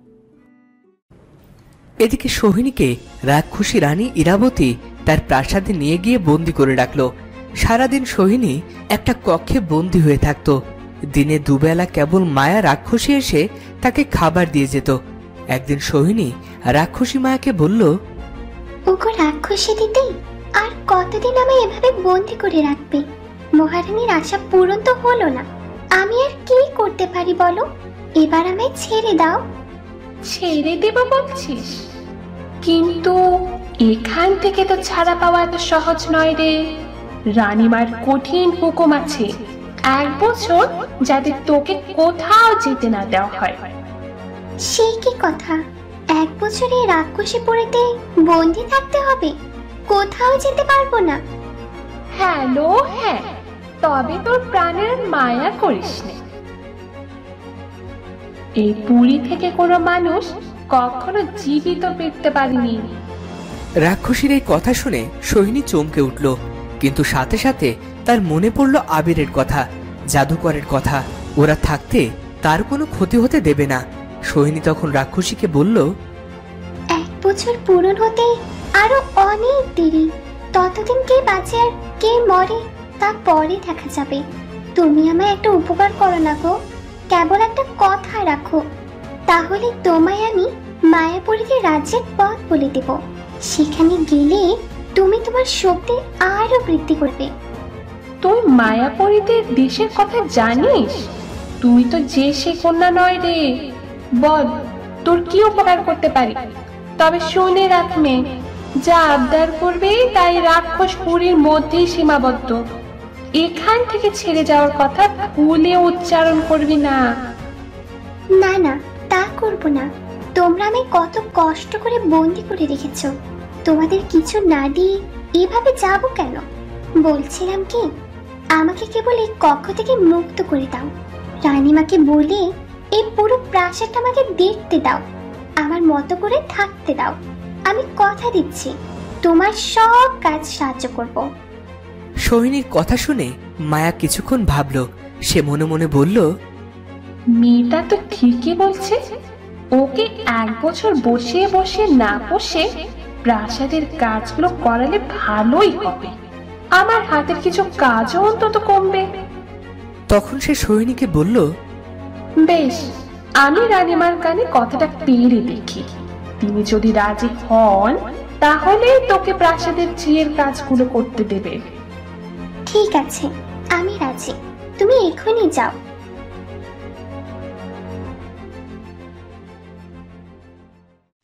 এদিকে সোহিনীকে রাক্ষসী রানী ইরাবতী তার প্রাসাদে নিয়ে গিয়ে বন্দি করে রাখলো। সারাদিন সোহিনী একটা কক্ষে বন্দি হয়ে থাকত। দিনে দুবেলা কেবল মায়া রাক্ষসী এসে তাকে খাবার দিয়ে যেত। একদিন সোহিনী রাক্ষসী মায়াকে বলল, ওগো রাক্ষসী দিদি, আর কতদিন আমায় এভাবে বন্দি করে রাখবে? মহারানীর আশা পূরণ তো হলো না, আমি আর কি করতে পারি বলো? এবার আমায় ছেড়ে দাও। ছেড়ে দেব বলছিস? কিন্তু এখান থেকে তো ছাড়া পাওয়া এত সহজ নয় রে। রানীমার কঠিন হুকুম আছে, এক বছর যাতে তোকে কোথাও যেতে না দেওয়া হয়। সে কি কথা? এক বছরে রাক্ষসীপুরীতে বন্দি থাকতে হবে, কোথাও যেতে পারবো না? হ্যালো, হ্যাঁ, তবে তোর প্রাণের মায়া করিস না। এই পুরী থেকে কোনো মানুষ কখনো জীবিত ফিরতে পারেনি। রাক্ষসীর এই কথা শুনে সোহিনী চমকে উঠল, কিন্তু সাথে সাথে তার মনে পড়ল আবিরের কথা, জাদুকরের কথা। ওরা থাকতে তার কোনো ক্ষতি হতে দেবে না। সোহিনী তখন রাক্ষসীকে বলল, এক বছর পূরণ হতে আরো অনেক দেরি, ততদিন কে বাঁচে আর কে মরে তা পরে দেখা যাবে। তুমি আমায় একটা উপকার করো না গো, কেবল একটা কথা রাখো, তাহলে তোমায় আমি মায়াপুরীতে রাজ্যের পথ বলে দেব। সেখানে গেলে তুমি তোমার শক্তি আরো বৃদ্ধি করবে। তুই মায়াপুরীতে দেশের কথা জানিস? তুই তো যে সে কন্যা নয় রে। বল, তোর কি উপকার করতে পারি? তবে শুনে রাখ মেয়ে, যা আবদার করবে তাই রাক্ষসপুরীর মধ্যেই সীমাবদ্ধ। এখান থেকে ছেড়ে যাওয়ার কথা ভুলে উচ্চারণ করবি না। না না, তা করব না। তোমরা আমি কত কষ্ট করে বন্দি করে রেখেছ, তোমাদের কিছু না দিয়ে এভাবে যাব কেন? বলছিলাম কি, আমাকে কেবল এই কক্ষ থেকে মুক্ত করে দাও। রানীমাকে বলে এই পুরো প্রাসাদটা আমাকে দেখতে দাও, আমার মতো করে থাকতে দাও। আমি কথা দিচ্ছি তোমার সব কাজ সাহায্য করব। সোহিনীর কথা শুনে মায়া কিছুক্ষণ ভাবল। সে মনে মনে বলল, মেয়েটা তো ঠিকই বলছে। ওকে এক বছর বসে বসে না বসে প্রাসাদের কাজগুলো করালে ভালোই হবে, আমার হাতের কিছু কাজও অন্তত কমবে। তখন সে সোহিনীকে বলল, বেশ, আমি রানীমার কানে কথাটা পেরে দেখি। তিনি যদি রাজি হন তাহলে তোকে প্রাসাদের ঝিয়ের কাজগুলো করতে দেবে। ঠিক আছে, আমি রাজি, তুমি এখনই যাও।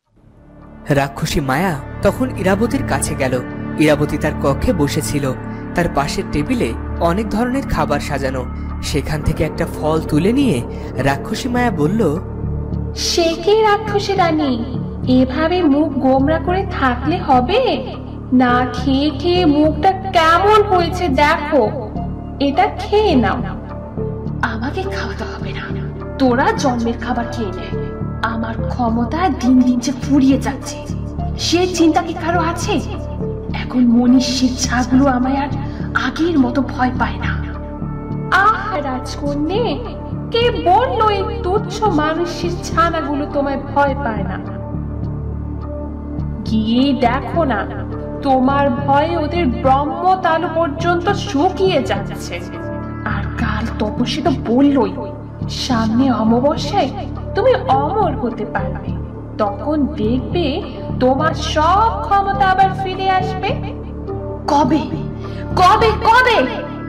রাক্ষসী মায়া তখন ইরাবতীর কাছে গেল। ইরাবতী তার কক্ষে বসেছিল। তার পাশের টেবিলে অনেক ধরনের খাবার সাজানো। সেখান থেকে একটা ফল তুলে নিয়ে রাক্ষসী মায়া বলল, সে কি রাক্ষসী রানী, এভাবে মুখ গোমরা করে থাকলে হবে? না খেয়ে খেয়ে মুখটা কেমন হয়েছে দেখো, এটা খেয়ে নাও। আমাকে খাওয়াতে হবে না, তোরা জন্মের খাবার খেয়ে নে। আমার ক্ষমতা দিন দিন যে ফুরিয়ে যাচ্ছে, সে চিন্তা কি কারো আছে? এখন মনীষীর ছাগুলো আমায় আর আগের মতো ভয় পায় না। আহ রাজকন্যে, কে বললো এই তুচ্ছ মানুষের ছানাগুলো তোমায় ভয় পায় না? গিয়ে দেখো না, তোমার ভয়ে ওদের ব্রহ্ম তালু পর্যন্ত শুকিয়ে যাচ্ছে। আর কাল তপস্বী তো বললই, সামনে অমাবস্যায় তুমি অমর হতে পারবে। তখন দেখবে তোমার সব ক্ষমতা আবার ফিরে আসবে। কবে কবে কবে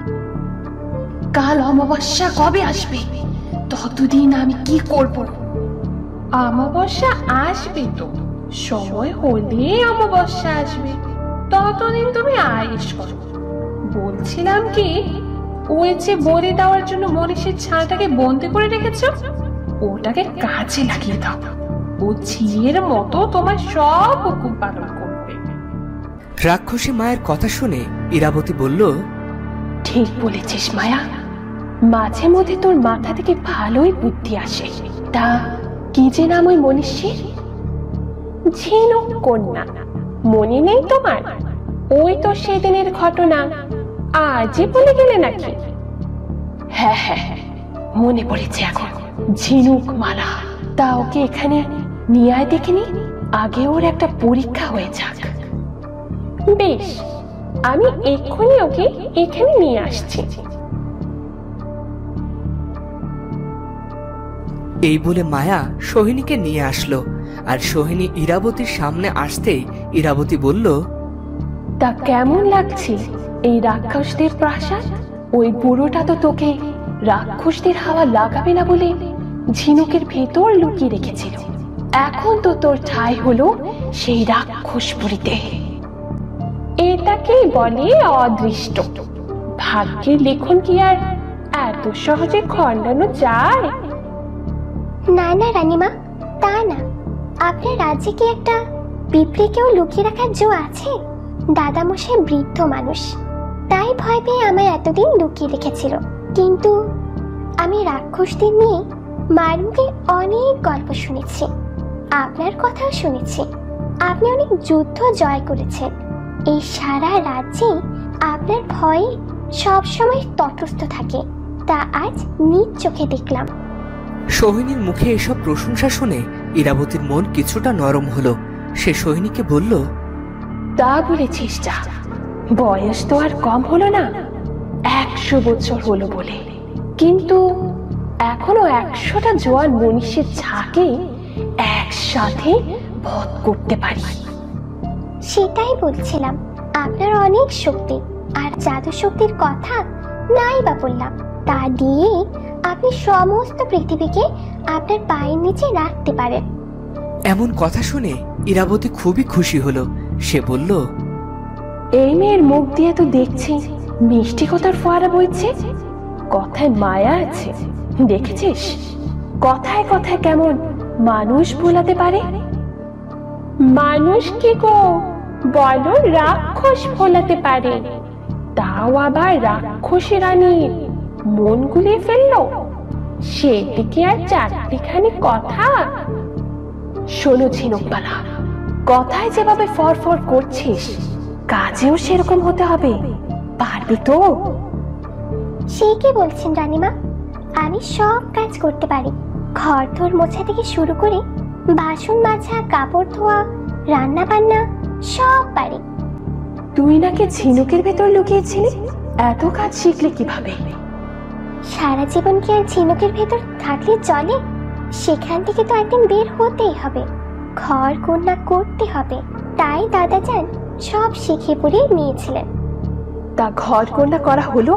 কাল অমাবস্যা কবে আসবে? ততদিন আমি কি করব? অমাবস্যা আসবে তো, সময় হলে অমাবস্যা আসবে, ততদিন তুমি আয়েশ করো। বলছিলাম কি, ওই যে বলি দেওয়ার জন্য মনীষীর ছানাটাকে বন্দি করে রেখেছ, ওটাকে কাজে লাগিয়ে দাও। ও ঝিয়ের মতো তোমার সব হুকুম পালন করবে। রাক্ষসী মায়ের কথা শুনে ইরাবতী বলল, ঠিক বলেছিস মায়া, মাঝে মধ্যে তোর মাথা থেকে ভালোই বুদ্ধি আসে। তা কি যে নাম ওই মনীষীর? ঝিনুক কন্যা, মনে নেই তোমার? ওই তো সেদিনের ঘটনা, আজই বলে গেলে নাকি? হ্যাঁ হ্যাঁ হ্যাঁ, মনে পড়েছে এখন। ঝিনুক মালা, তা ওকে এখানে নিয়ে আয় দেখিনি, আগে ওর একটা পরীক্ষা হয়ে যাক। বেশ, আমি এক্ষুনি ওকে এখানে নিয়ে আসছি। এই বলে মায়া সোহিনীকে নিয়ে আসলো। আর সোহিনী ইরাবতীর সামনে আসতেই ইরাবতী বলল, তা কেমন লাগছে এই রাক্ষসদের প্রাসাদ? ওই বুড়োটা তো তোকে রাক্ষসদের হাওয়া লাগাবে না বলে ঝিনুকের ভেতর লুকিয়ে রেখেছিল। এখন তো তোর ঠাঁই হলো সেই রাক্ষসপুরীতে। এটাকেই বলে অদৃষ্ট। ভাগ্যের লেখন কি আর এত সহজে খণ্ডানো যায়? না না রানীমা, তা না। আপনার রাজ্যে কি একটা পিঁপড়েকেও লুকিয়ে রাখার জো আছে? দাদামশাই বৃদ্ধ মানুষ, তাই ভয় পেয়ে আমায় এতদিন লুকিয়ে রেখেছিল। কিন্তু আমি রাক্ষসদের নিয়ে মায়ের মুখে অনেক গল্প শুনেছি, আপনার কথাও শুনেছি। আপনি অনেক যুদ্ধ জয় করেছেন। এই সারা রাজ্যে আপনার ভয়ে সবসময় তটস্থ থাকে, তা আজ নিজ চোখে দেখলাম। সোহিনীর মুখে এসব প্রশংসা শুনে ইরাবতীর মন কিছুটা নরম হলো। সে সোহিনীকে বলল, তা বলেছিস যা, বয়স তো আর কম হলো না, একশো বছর হলো বলে। কিন্তু এখনো একশোটা জোয়ান মনীষীর ঝাঁকে একসাথে বধ করতে পারি। সেটাই বলছিলাম, আপনার অনেক শক্তি, আর জাদু শক্তির কথা নাই বা বললাম। তা দিয়ে আপনি সমস্ত পৃথিবীকে আপনার পায়ের নিচে রাখতে পারেন। এমন কথা শুনে ইরাবতী খুবই খুশি হলো। সে বলল, এই মেয়ের মুখ দিয়ে তো দেখছি মিষ্টি কথার ফোয়ারা বইছে, কথায় মায়া আছে। দেখেছিস কথায় কথায় কেমন মানুষ ভোলাতে পারে? মানুষ কি গো বলো, রাক্ষস ভোলাতে পারে, তাও আবার রাক্ষসী রানীর মন গুলিয়ে ফেললো। সেদিকে আর চারটিখানি কথা। শোনো ঝিনুকবালা, কথায় যেভাবে ফরফর করছিস, কাজেও সেরকম হতে হবে। পারবি তো? সে কি বলছেন রানীমা, আমি সব কাজ করতে পারি। ঘর দোর মোছা থেকে শুরু করে বাসন মাজা, কাপড় ধোয়া, রান্না বান্না সব পারি। তুই নাকি ঝিনুকের ভেতর লুকিয়েছিলি, এত কাজ শিখলি কিভাবে? সারা জীবন কি আর ঝিনুকের ভেতর থাকলে চলে? সেখান থেকে তো একদিন বের হতেই হবে, ঘর কন্যা করতে হবে। তাই দাদা যান সব শিখে পড়ে নিয়েছিলেন। তা ঘর কন্যা করা হলো?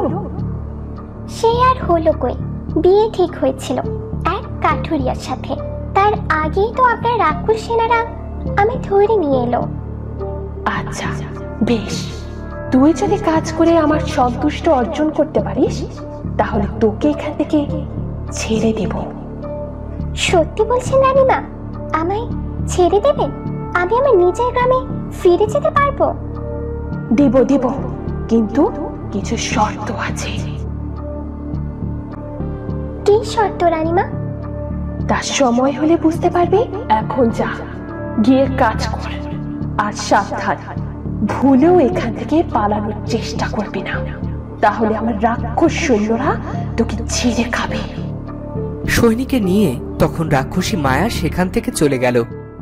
সে আর হলো কই, বিয়ে ঠিক হয়েছিল এক কাঠুরিয়ার সাথে। তার আগেই তো আপনার রাক্ষস সেনারা আমি ধরে নিয়ে এলো। আচ্ছা বেশ, তুই যদি কাজ করে আমার সন্তুষ্ট অর্জন করতে পারিস তাহলে তোকে এখান থেকে ছেড়ে দেব। সত্যি বলছেন রানীমা? আমায় ছেড়ে দেবেন? আমি আমার নিজের গ্রামে ফিরে যেতে পারবো? দেব দেব, কিন্তু কিছু শর্ত আছে। কি শর্ত রানীমা? তার সময় হলে বুঝতে পারবে। এখন যা, গিয়ে কাজ কর, আর সাবধান, ভুলেও এখান থেকে পালানোর চেষ্টা করবি না, তাহলে আমার রাক্ষস সৈন্যরা তোকে ছিঁড়ে খাবে। সৈনিকে নিয়ে তখন রাক্ষসী মায়া সেখান থেকে চলে গেল।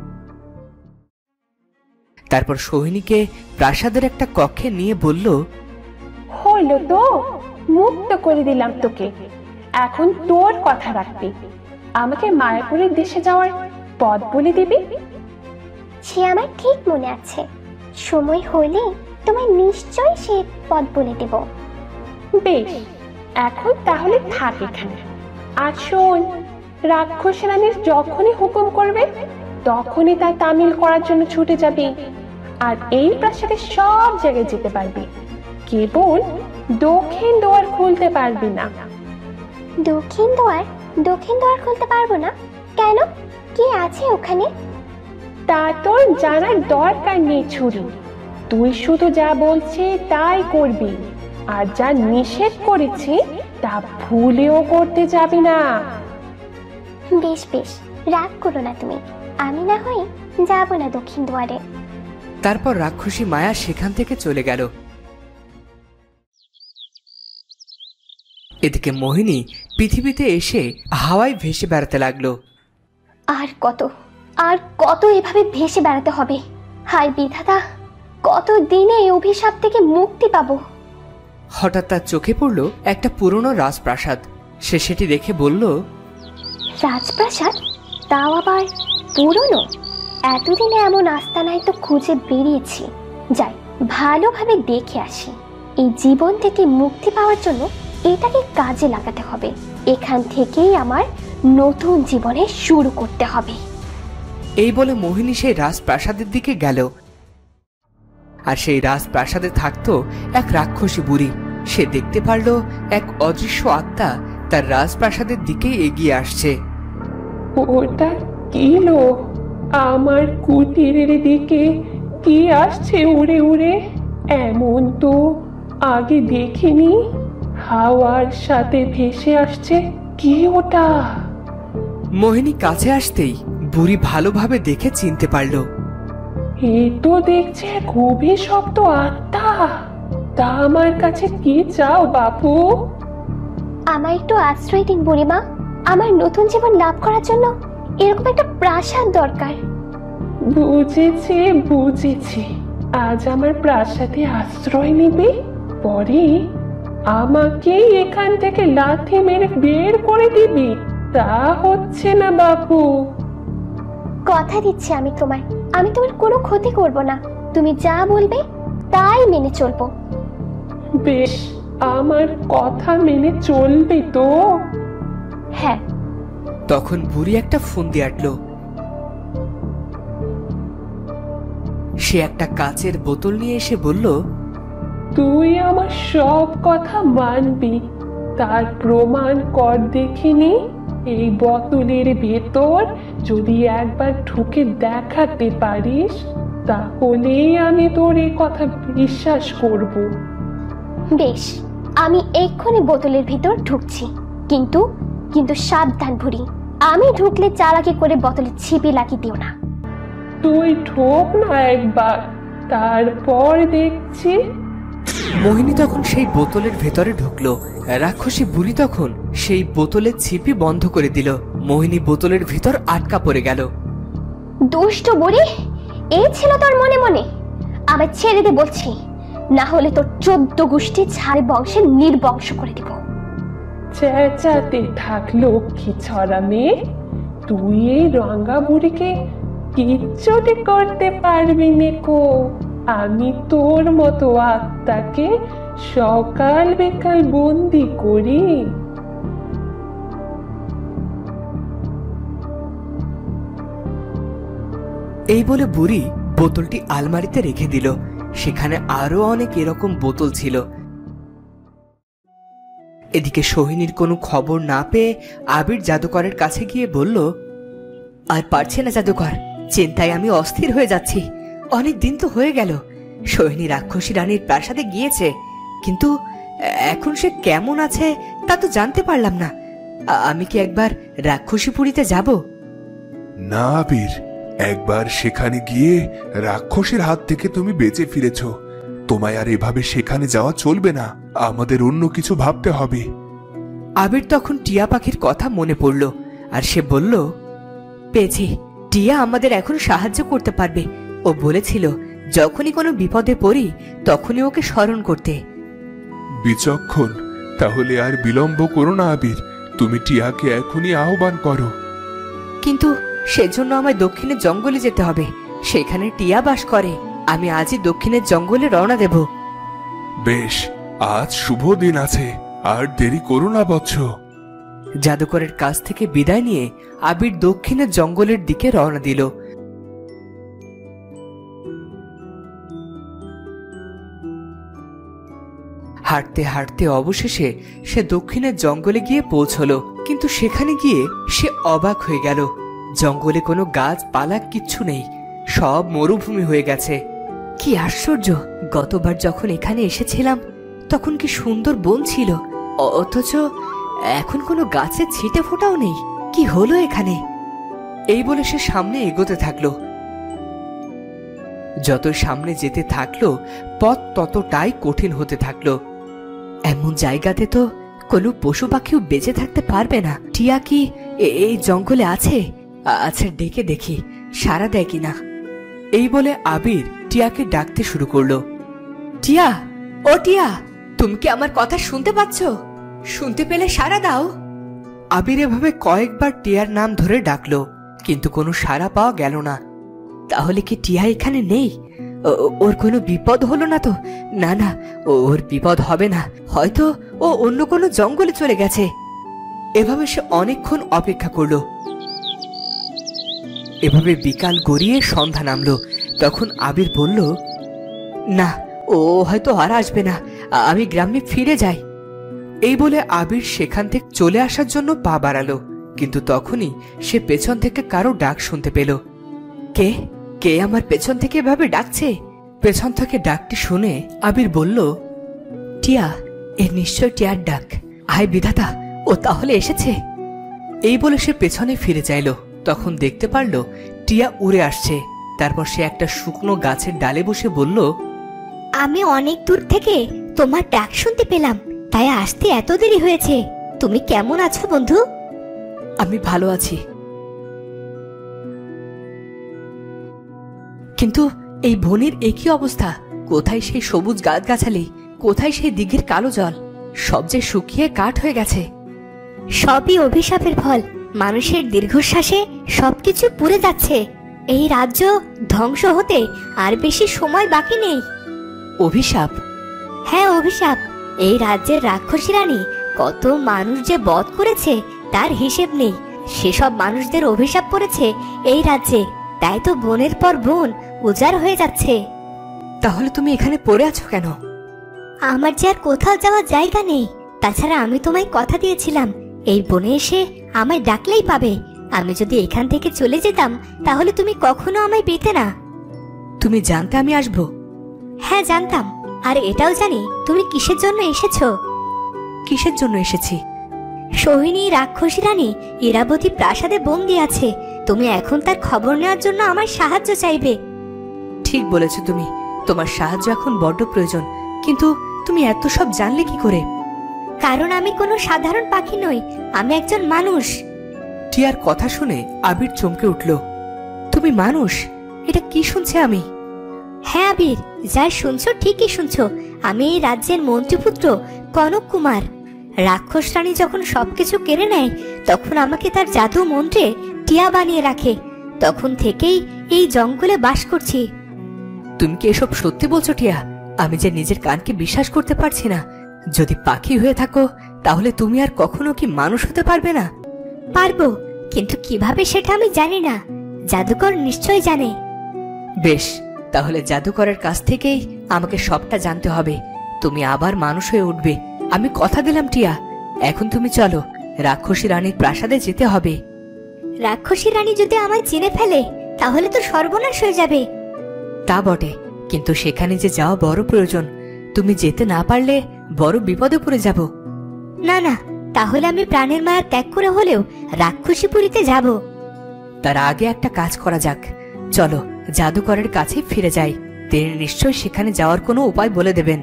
তারপর সৈনিকে প্রাসাদের একটা কক্ষে নিয়ে বলল, হলো তো, মুক্ত করে দিলাম তোকে। এখন তোর কথা রাখবি, আমাকে মায়াপুরের দেশে যাওয়ার পথ বলে দিবি। সে আমার ঠিক মনে আছে, সময় হলে তোমায় নিশ্চয়ই সে পথ বলে দেব। বেশ, এখন তাহলে থাক এখানে। আর শোন, রাক্ষস রানীর যখনই হুকুম করবে তখনই তার তামিল করার জন্য ছুটে যাবি, আর এই প্রাসাদে সব জায়গায় যেতে পারবি, কেবল দক্ষিণ দুয়ার খুলতে পারবি না। দক্ষিণ দুয়ার? দক্ষিণ দুয়ার খুলতে পারবো না কেন? কি আছে ওখানে? তা তোর জানার দরকার নেই ছুরি, তুই শুধু যা বলছি তাই করবি, আর যা নিষেধ করেছি তা ভুলেও করতে যাবি না। বেশ বেশ, রাগ করো না তুমি, আমি না হয় যাবো না দক্ষিণ দুয়ারে। তারপর রাক্ষসী মায়া সেখান থেকে চলে গেল। এদিকে মোহিনী পৃথিবীতে এসে হাওয়ায় ভেসে বেড়াতে লাগলো। আর কত আর কত এভাবে ভেসে বেড়াতে হবে? হায় বিধাতা, কত দিনে এই অভিশাপ থেকে মুক্তি পাবো? হঠাৎ তার চোখে পড়ল একটা পুরনো রাজপ্রাসাদ। সে সেটি দেখে বলল, রাজপ্রাসাদ? তাও আবার পুরনো? এতদিনে এমন আস্তানায় তো খুঁজে বেরিয়েছি, যাই ভালোভাবে দেখে আসি। এই জীবন থেকে মুক্তি পাওয়ার জন্য এটাকে কাজে লাগাতে হবে। এখান থেকেই আমার নতুন জীবনে শুরু করতে হবে। এই বলে মোহিনী সেই রাজপ্রাসাদের দিকে গেল। আর সেই রাজপ্রাসাদে থাকতো এক রাক্ষসী বুড়ি। সে দেখতে পারল এক অদৃশ্য আত্মা তার রাজপ্রাসাদের দিকে এগিয়ে আসছে। ওটা কি লো? আমার কুটিরের দিকে কি আসছে উড়ে উড়ে? এমন তো আগে দেখিনি। হাওয়ার সাথে ভেসে আসছে, কি ওটা? মোহিনী কাছে আসতেই বুড়ি ভালোভাবে দেখে চিনতে পারল। এই তো দেখছে খুবই শক্ত আত্মা। তা আমার কাছে কি চাও বাপু? আমার একটু আশ্রয় দিন বুড়িমা, আমার নতুন জীবন লাভ করার জন্য এরকম একটা প্রাসাদ দরকার। বুঝেছি বুঝেছি, আজ আমার প্রাসাদে আশ্রয় নিবি, পরে আমাকে এখান থেকে লাথি মেরে বের করে দিবি? তা হচ্ছে না বাপু। কথা দিচ্ছি আমি তোমায়, আমি তোমার কোনো ক্ষতি করব না। তুমি যা বলবে তাই মেনে চলবো। বেশ, আমার কথা মেনে চলবে তো? হ্যাঁ। তখন বুড়ি একটা ফন্দি আঁটল। সে একটা কাচের বোতল নিয়ে এসে বলল, তুই আমার সব কথা মানবি, তার প্রমাণ কর দেখিনি। এই বোতলের ভেতর যদি একবার ঢুকে দেখাতে পারিস তাহলেই আমি তোর এই কথা বিশ্বাস করব। বেশ, আমি এক্ষুনি বোতলের ভিতর ঢুকছি, কিন্তু কিন্তু সাবধান বুড়ি, আমি ঢুকলে চালাকি করে বোতলে ছিপি লাগিয়ে দিও না। তুই ঢোক না একবার, তারপর দেখছি। মোহিনী তখন সেই বোতলের ভেতরে ঢুকলো। রাক্ষসী বুড়ি তখন সেই বোতলের ছিপি বন্ধ করে দিল। মোহিনী বোতলের ভিতর আটকা পড়ে গেল। দুষ্ট বুড়ি, এই ছিল তোর মনে মনে? আবার ছেড়ে দে বলছি, না হলে তোর চোদ্দ গোষ্ঠী ছাড় বংশের নির্বংশ করে দেব। চেঁচাতে থাক লক্ষ্মী ছড়া মেয়ে, তুই এই রঙা বুড়িকে কিচ্ছুটি করতে পারবি নেকো। আমি তোর মতো আত্মাকে সকাল বিকাল বন্দি করি। এই বলে বুড়ি বোতলটি আলমারিতে রেখে দিল সেখানে আরো অনেক এরকম বোতল ছিল। এদিকে সোহিনীর কোনো খবর না পেয়ে আবির জাদুকরের কাছে গিয়ে বলল, আর পারছে না জাদুকর, চিন্তায় আমি অস্থির হয়ে যাচ্ছি। অনেক দিন তো হয়ে গেল সোহিনী রাক্ষসী রানীর প্রাসাদে গিয়েছে, কিন্তু এখন সে কেমন আছে তা তো জানতে পারলাম না। আমি কি একবার রাক্ষসীপুরীতে যাব? না আবির, একবার সেখানে গিয়ে রাক্ষসের হাত থেকে তুমি বেঁচে ফিরেছ। তোমায় আর এভাবে সেখানে যাওয়া চলবে না, আমাদের অন্য কিছু ভাবতে হবে। আবির তখন টিয়া পাখির কথা মনে পড়ল, আর সে বলল, পেয়েছি, টিয়া আমাদের এখন সাহায্য করতে পারবে। ও বলেছিল যখনই কোনো বিপদে পড়ি তখনই ওকে স্মরণ করতে। বিচক্ষণ, তাহলে আর বিলম্ব করো না আবির, তুমি টিয়াকে এখনই আহ্বান করো। কিন্তু সেজন্য আমায় দক্ষিণের জঙ্গলে যেতে হবে, সেখানে টিয়া বাস করে। আমি আজই দক্ষিণের জঙ্গলে রওনা দেব। বেশ, আজ শুভ দিন আছে, আর দেরি করো না বৎস। জাদুকরের কাছ থেকে বিদায় নিয়ে আবির দক্ষিণের জঙ্গলের দিকে রওনা দিল। হাঁটতে হাঁটতে অবশেষে সে দক্ষিণের জঙ্গলে গিয়ে পৌঁছলো, কিন্তু সেখানে গিয়ে সে অবাক হয়ে গেল। জঙ্গলে কোনো গাছপালা কিচ্ছু নেই, সব মরুভূমি হয়ে গেছে। কি আশ্চর্য, গতবার যখন এখানে এসেছিলাম তখন কি সুন্দর বন ছিল, অথচ এখন কোনো গাছের ছিটে ফোটাও নেই। কি হলো এখানে? এই বলে সে সামনে এগোতে থাকলো। যত সামনে যেতে থাকলো পথ ততটাই কঠিন হতে থাকলো। এমন জায়গাতে তো কোনো পশু পাখিও বেঁচে থাকতে পারবে না। টিয়া কি এই জঙ্গলে আছে? আচ্ছা, ডেকে দেখি সাড়া দেয় কিনা। এই বলে আবির টিয়াকে ডাকতে শুরু করলো। টিয়া, ও টিয়া, তুমি কি আমার কথা শুনতে পাচ্ছ? শুনতে পেলে সাড়া দাও। আবির এভাবে কয়েকবার টিয়ার নাম ধরে ডাকলো, কিন্তু কোনো সাড়া পাওয়া গেল না। তাহলে কি টিয়া এখানে নেই? ওর কোনো বিপদ হলো না তো? না না, ওর বিপদ হবে না, হয়তো ও অন্য কোনো জঙ্গলে চলে গেছে। এভাবে সে অনেকক্ষণ অপেক্ষা করলো। এভাবে বিকাল গড়িয়ে সন্ধ্যা নামলো। তখন আবির বলল, না, ও হয়তো আর আসবে না, আমি গ্রামে ফিরে যাই। এই বলে আবির সেখান থেকে চলে আসার জন্য পা বাড়ালো, কিন্তু তখনই সে পেছন থেকে কারো ডাক শুনতে পেল। কে কে আমার পেছন থেকে এভাবে ডাকছে? পেছন থেকে ডাকটি শুনে আবির বলল, টিয়া, এর নিশ্চয় টিয়ার ডাক। হায় বিধাতা, ও তাহলে এসেছে। এই বলে সে পেছনে ফিরে চাইল। তখন দেখতে পারল টিয়া উড়ে আসছে। তারপর সে একটা শুকনো গাছের ডালে বসে বলল, আমি অনেক দূর থেকে তোমার ডাক শুনতে পেলাম, তাই আসতে এত দেরি হয়েছে। তুমি কেমন আছো বন্ধু? আমি ভালো আছি, কিন্তু এই বনের একই অবস্থা। কোথায় সেই সবুজ গাছগাছালি, কোথায় সেই দিঘির কালো জল? সব যে শুকিয়ে কাঠ হয়ে গেছে। সবই অভিশাপের ফল। মানুষের দীর্ঘশ্বাসে সবকিছু পুড়ে যাচ্ছে। এই রাজ্য ধ্বংস হতে আর বেশি সময় বাকি নেই। অভিশাপ? হ্যাঁ, অভিশাপ। এই রাজ্যের রাক্ষসী রানী কত মানুষ যে বধ করেছে তার হিসেব নেই। সেসব মানুষদের অভিশাপ পড়েছে এই রাজ্যে, তাই তো বনের পর বন উজাড় হয়ে যাচ্ছে। তাহলে তুমি এখানে পড়ে আছো কেন? আমার যে আর কোথাও যাওয়ার জায়গা নেই। তাছাড়া আমি তোমায় কথা দিয়েছিলাম এই বনে এসে আমায় ডাকলেই পাবে। আমি যদি এখান থেকে চলে যেতাম তাহলে তুমি কখনো আমায় পেতে না। তুমি জানতে আমি আসবো? হ্যাঁ, জানতাম। আর এটাও জানি তুমি কিসের জন্য এসেছো। কিসের জন্য এসেছি? সোহিনী রাক্ষসী রানী ইরাবতী প্রাসাদে বন্দী আছে। তুমি এখন তার খবর নেওয়ার জন্য আমার সাহায্য চাইবে। ঠিক বলেছো তুমি, তোমার সাহায্য এখন বড্ড প্রয়োজন। কিন্তু তুমি এত সব জানলে কি করে? কারণ আমি কোনো সাধারণ পাখি নই, আমি একজন মানুষ। টিয়ার কথা শুনে আবির চমকে উঠল। তুমি মানুষ? এটা কি শুনছি আমি? হ্যাঁ আবির, যা শুনছো ঠিকই শুনছো। আমি এই রাজ্যের মন্ত্রীপুত্র কনক কুমার। রাক্ষস রানী যখন সবকিছু কেড়ে নেয় তখন আমাকে তার জাদু মন্ত্রে টিয়া বানিয়ে রাখে। তখন থেকেই এই জঙ্গলে বাস করছি। তুমি কি এসব সত্যি বলছো টিয়া? আমি যে নিজের কানকে বিশ্বাস করতে পারছি না। যদি পাখি হয়ে থাকো তাহলে তুমি আর কখনো কি মানুষ হতে পারবে না? পারবো, কিন্তু কিভাবে সেটা আমি জানি না। জাদুকর নিশ্চয় জানে। বেশ, তাহলে জাদুকরের কাছ থেকেই আমাকে সবটা জানতে হবে। তুমি আবার মানুষ হয়ে উঠবে, আমি কথা দিলাম টিয়া। এখন তুমি চলো, রাক্ষসী রানীর প্রাসাদে যেতে হবে। রাক্ষসী রানী যদি আমায় চিনে ফেলে তাহলে তো সর্বনাশ হয়ে যাবে। তা বটে, কিন্তু সেখানে যে যাওয়া বড় প্রয়োজন। তুমি যেতে না পারলে বড় বিপদে পড়ে যাব। না না, তাহলে আমি প্রাণের মায়া ত্যাগ করে হলেও রাক্ষসীপুরীতে যাব। তার আগে একটা কাজ করা যাক। চলো জাদুকরের কাছে ফিরে যাই, তিনি নিশ্চয়ই সেখানে যাওয়ার কোনো উপায় বলে দেবেন।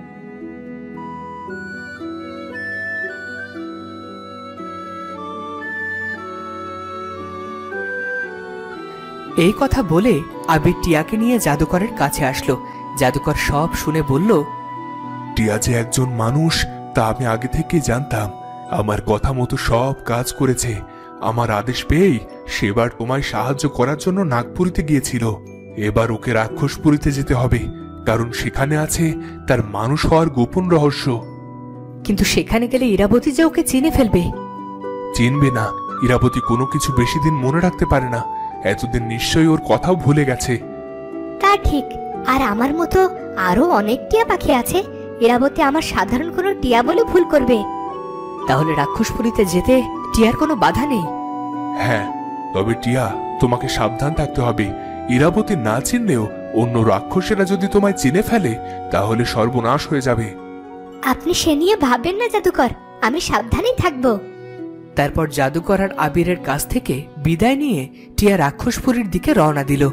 এই কথা বলে আবির টিয়াকে নিয়ে জাদুকরের কাছে আসলো। জাদুকর সব শুনে বলল, টিয়া যে একজন মানুষ তা আমি আগে থেকে জানতাম। আমার কথা মতো সব কাজ করেছে। আমার আদেশ পেয়েই সেবার তোমায় সাহায্য করার জন্য নাগপুরীতে গিয়েছিল। এবার ওকে রাক্ষসপুরীতে যেতে হবে, কারণ সেখানে আছে তার মানুষ হওয়ার গোপন রহস্য। কিন্তু সেখানে গেলে ইরাবতী যে ওকে চিনে ফেলবে। চিনবে না, ইরাবতী কোনো কিছু বেশি দিন মনে রাখতে পারে না। এতদিন নিশ্চয়ই ওর কথাও ভুলে গেছে। তা ঠিক, আর আমার মতো আরো অনেক টিয়া পাখি আছে, ইরাবতী আমার সাধারণ কোনো টিয়া বলে ভুল করবে। তাহলে রাক্ষসপুরীতে যেতে টিয়ার কোনো বাধা নেই। হ্যাঁ, তবে টিয়া তোমাকে সাবধান থাকতে হবে। ইরাবতী না চিনলেও অন্য রাক্ষসেরা যদি তোমায় চিনে ফেলে তাহলে সর্বনাশ হয়ে যাবে। আপনি সে নিয়ে ভাববেন না জাদুকর, আমি সাবধানেই থাকবো। তারপর জাদুকর আর আবিরের কাছ থেকে বিদায় নিয়ে টিয়া রাক্ষসপুরীর দিকে রওনা দিল।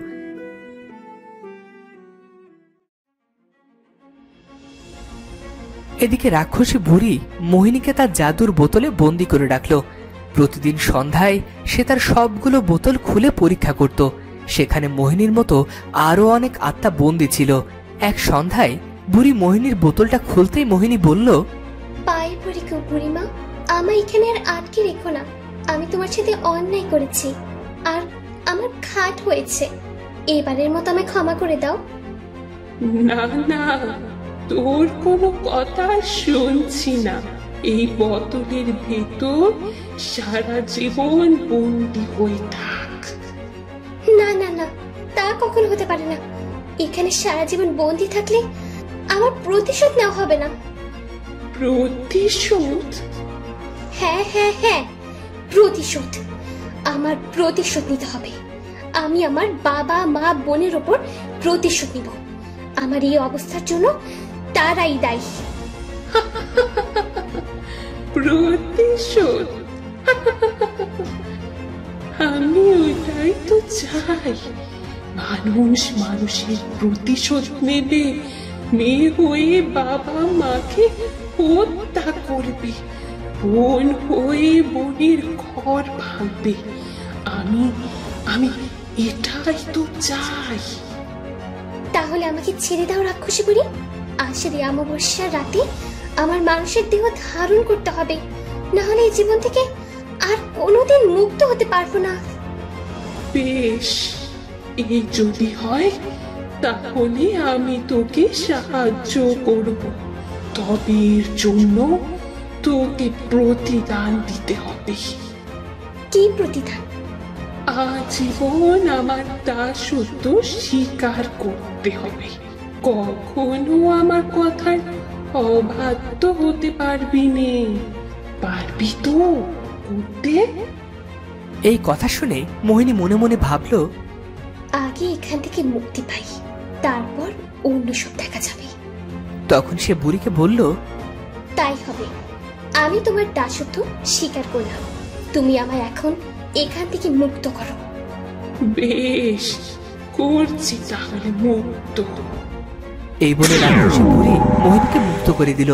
এদিকে রাক্ষসী বুড়ি মোহিনীকে তার জাদুর বোতলে বন্দি করে রাখল। প্রতিদিন সন্ধ্যায় সে তার সবগুলো বোতল খুলে পরীক্ষা করত। সেখানে মোহিনীর মতো আরো অনেক আত্মা বন্দি ছিল। এক সন্ধ্যায় বুড়ি মোহিনীর বোতলটা খুলতেই মোহিনী বলল, পায়ে পড়ি গো বুড়িমা, আমায় এখানে আর আটকে রেখো না। আমি তোমার সাথে অন্যায় করেছি, আর আমার খাট হয়েছে। এবারের মতো আমায় ক্ষমা করে দাও। না না, তোর কোনো কথা শুনছি না। এই বোতলের ভেতর সারা জীবন বন্দি হয়ে থাক। না না না, তা কখনো হতে পারে না। এখানে সারা জীবন বন্দি থাকলে আমার প্রতিশোধ নেওয়া হবে না। প্রতিশোধ? হ্যাঁ হ্যাঁ হ্যাঁ, প্রতিশোধ। আমার প্রতিশোধ নিতে হবে। আমি আমার বাবা মা বোনের ওপর প্রতিশোধ নিব। আমার এই অবস্থার জন্য তারাই দায়ী। প্রতিশোধ? আমি ওইটাই তো চাই। মানুষ মানুষের প্রতিশোধ নেবে, মেয়ে হয়ে বাবা মাকে হত্যা করবে, বোন হয়ে বোনের ঘর ভাঙবে। আমি আমি এটাই তো চাই। তাহলে আমাকে ছেড়ে দাও রাক্ষসী বুড়ি। আষাঢ় অমাবস্যার রাতে আমার মানুষের দেহ ধারণ করতে হবে, না হলে এই জীবন থেকে আর কোনোদিন মুক্ত হতে পারবো না। বেশ, এই যদি হয় তাহলে আমি তোকে সাহায্য করব। তবে এর জন্য তোকে প্রতিদান দিতে হবে। কি প্রতিদান? আজীবন আমার দাসত্ব স্বীকার করতে হবে। কখনো আমার কথার অবাধ্য হতে পারবি নে। পারবি তো করতে? এই কথা শুনে মোহিনী মনে মনে ভাবল, আগে এখান থেকে মুক্তি পাই, তারপর অন্য সব দেখা যাবে। তখন সে বুড়িকে বলল, তাই হবে। আমি তোমার দাসত্ব স্বীকার করলাম। তুমি আমায় এখন এখান থেকে মুক্ত করো। বেশ, করছি তাহলে মুক্ত। এই বলে রাক্ষসী বুড়ি মোহিনীকে মুক্ত করে দিল।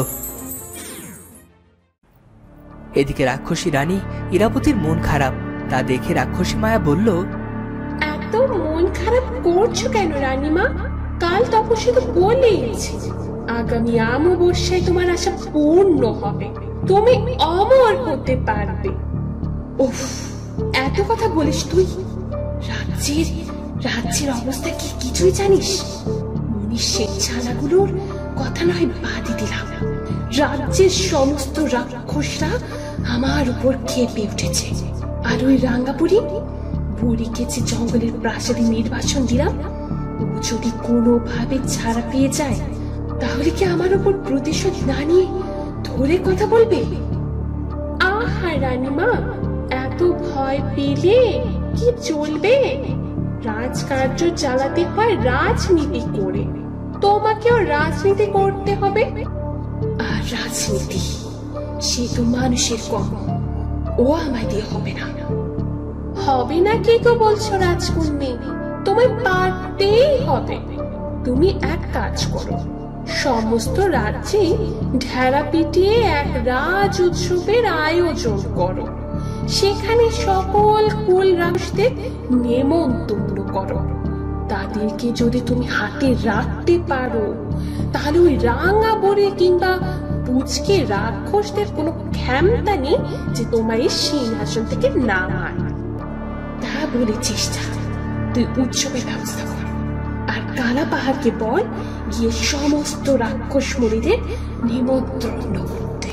এদিকে রাক্ষসী রানী ইরাবতীর মন খারাপ। তা দেখে রাক্ষসী মায়া বলল, এত মন খারাপ করছো কেন রানীমা? কাল তপস্যা তো বলেইছি, আগামী অমাবস্যায় তোমার আশা পূর্ণ হবে, তুমি অমর হতে পারবে। উফ, এত কথা বলিস তুই? রাজ্যের রাজ্যের অবস্থা কি কিছুই জানিস? মনীষের ছানাগুলোর কথা নয় বাদই দিলাম, রাজ্যের সমস্ত রাক্ষসরা আমার উপর ক্ষেপে উঠেছে। আর ওই রাঙ্গাপুরি বুড়িকে যে জঙ্গলের প্রাসাদে নির্বাসন দিলাম, ও যদি কোনোভাবে ছাড়া পেয়ে যায় তাহলে কি আমার উপর প্রতিশোধ না নিয়ে ধরে কথা বলবে? আহা রানীমা, এত ভয় পেলে কি চলবে? রাজকার্য চালাতে হয় রাজনীতি করে, তোমাকেও রাজনীতি করতে হবে। আর রাজনীতি সে তো মানুষের কম, ও আমায় দিয়ে হবে না। হবে না কি তো বলছো রাজকন্যা? তোমায় পারতেই হবে। তুমি এক কাজ করো, সমস্ত রাজ্যে ঢেরা পিটিয়ে এক রাজ উৎসবের আয়োজন করো। সেখানে সকল কুল রাজদের নেমন্তন্ন করো। তাদেরকে যদি তুমি হাতে রাখতে পারো তাহলে ওই রাঙা বরে কিংবা পুচকে রাক্ষসদের কোনো ক্ষমতা নেই যে তোমার এই সিংহাসন থেকে নামায়। তা বলে চেষ্টা, তুই উৎসবের ব্যবস্থা কর। আর কালা পাহাড়কে বল গিয়ে সমস্ত রাক্ষস মরিদের নিমন্ত্রণ করতে।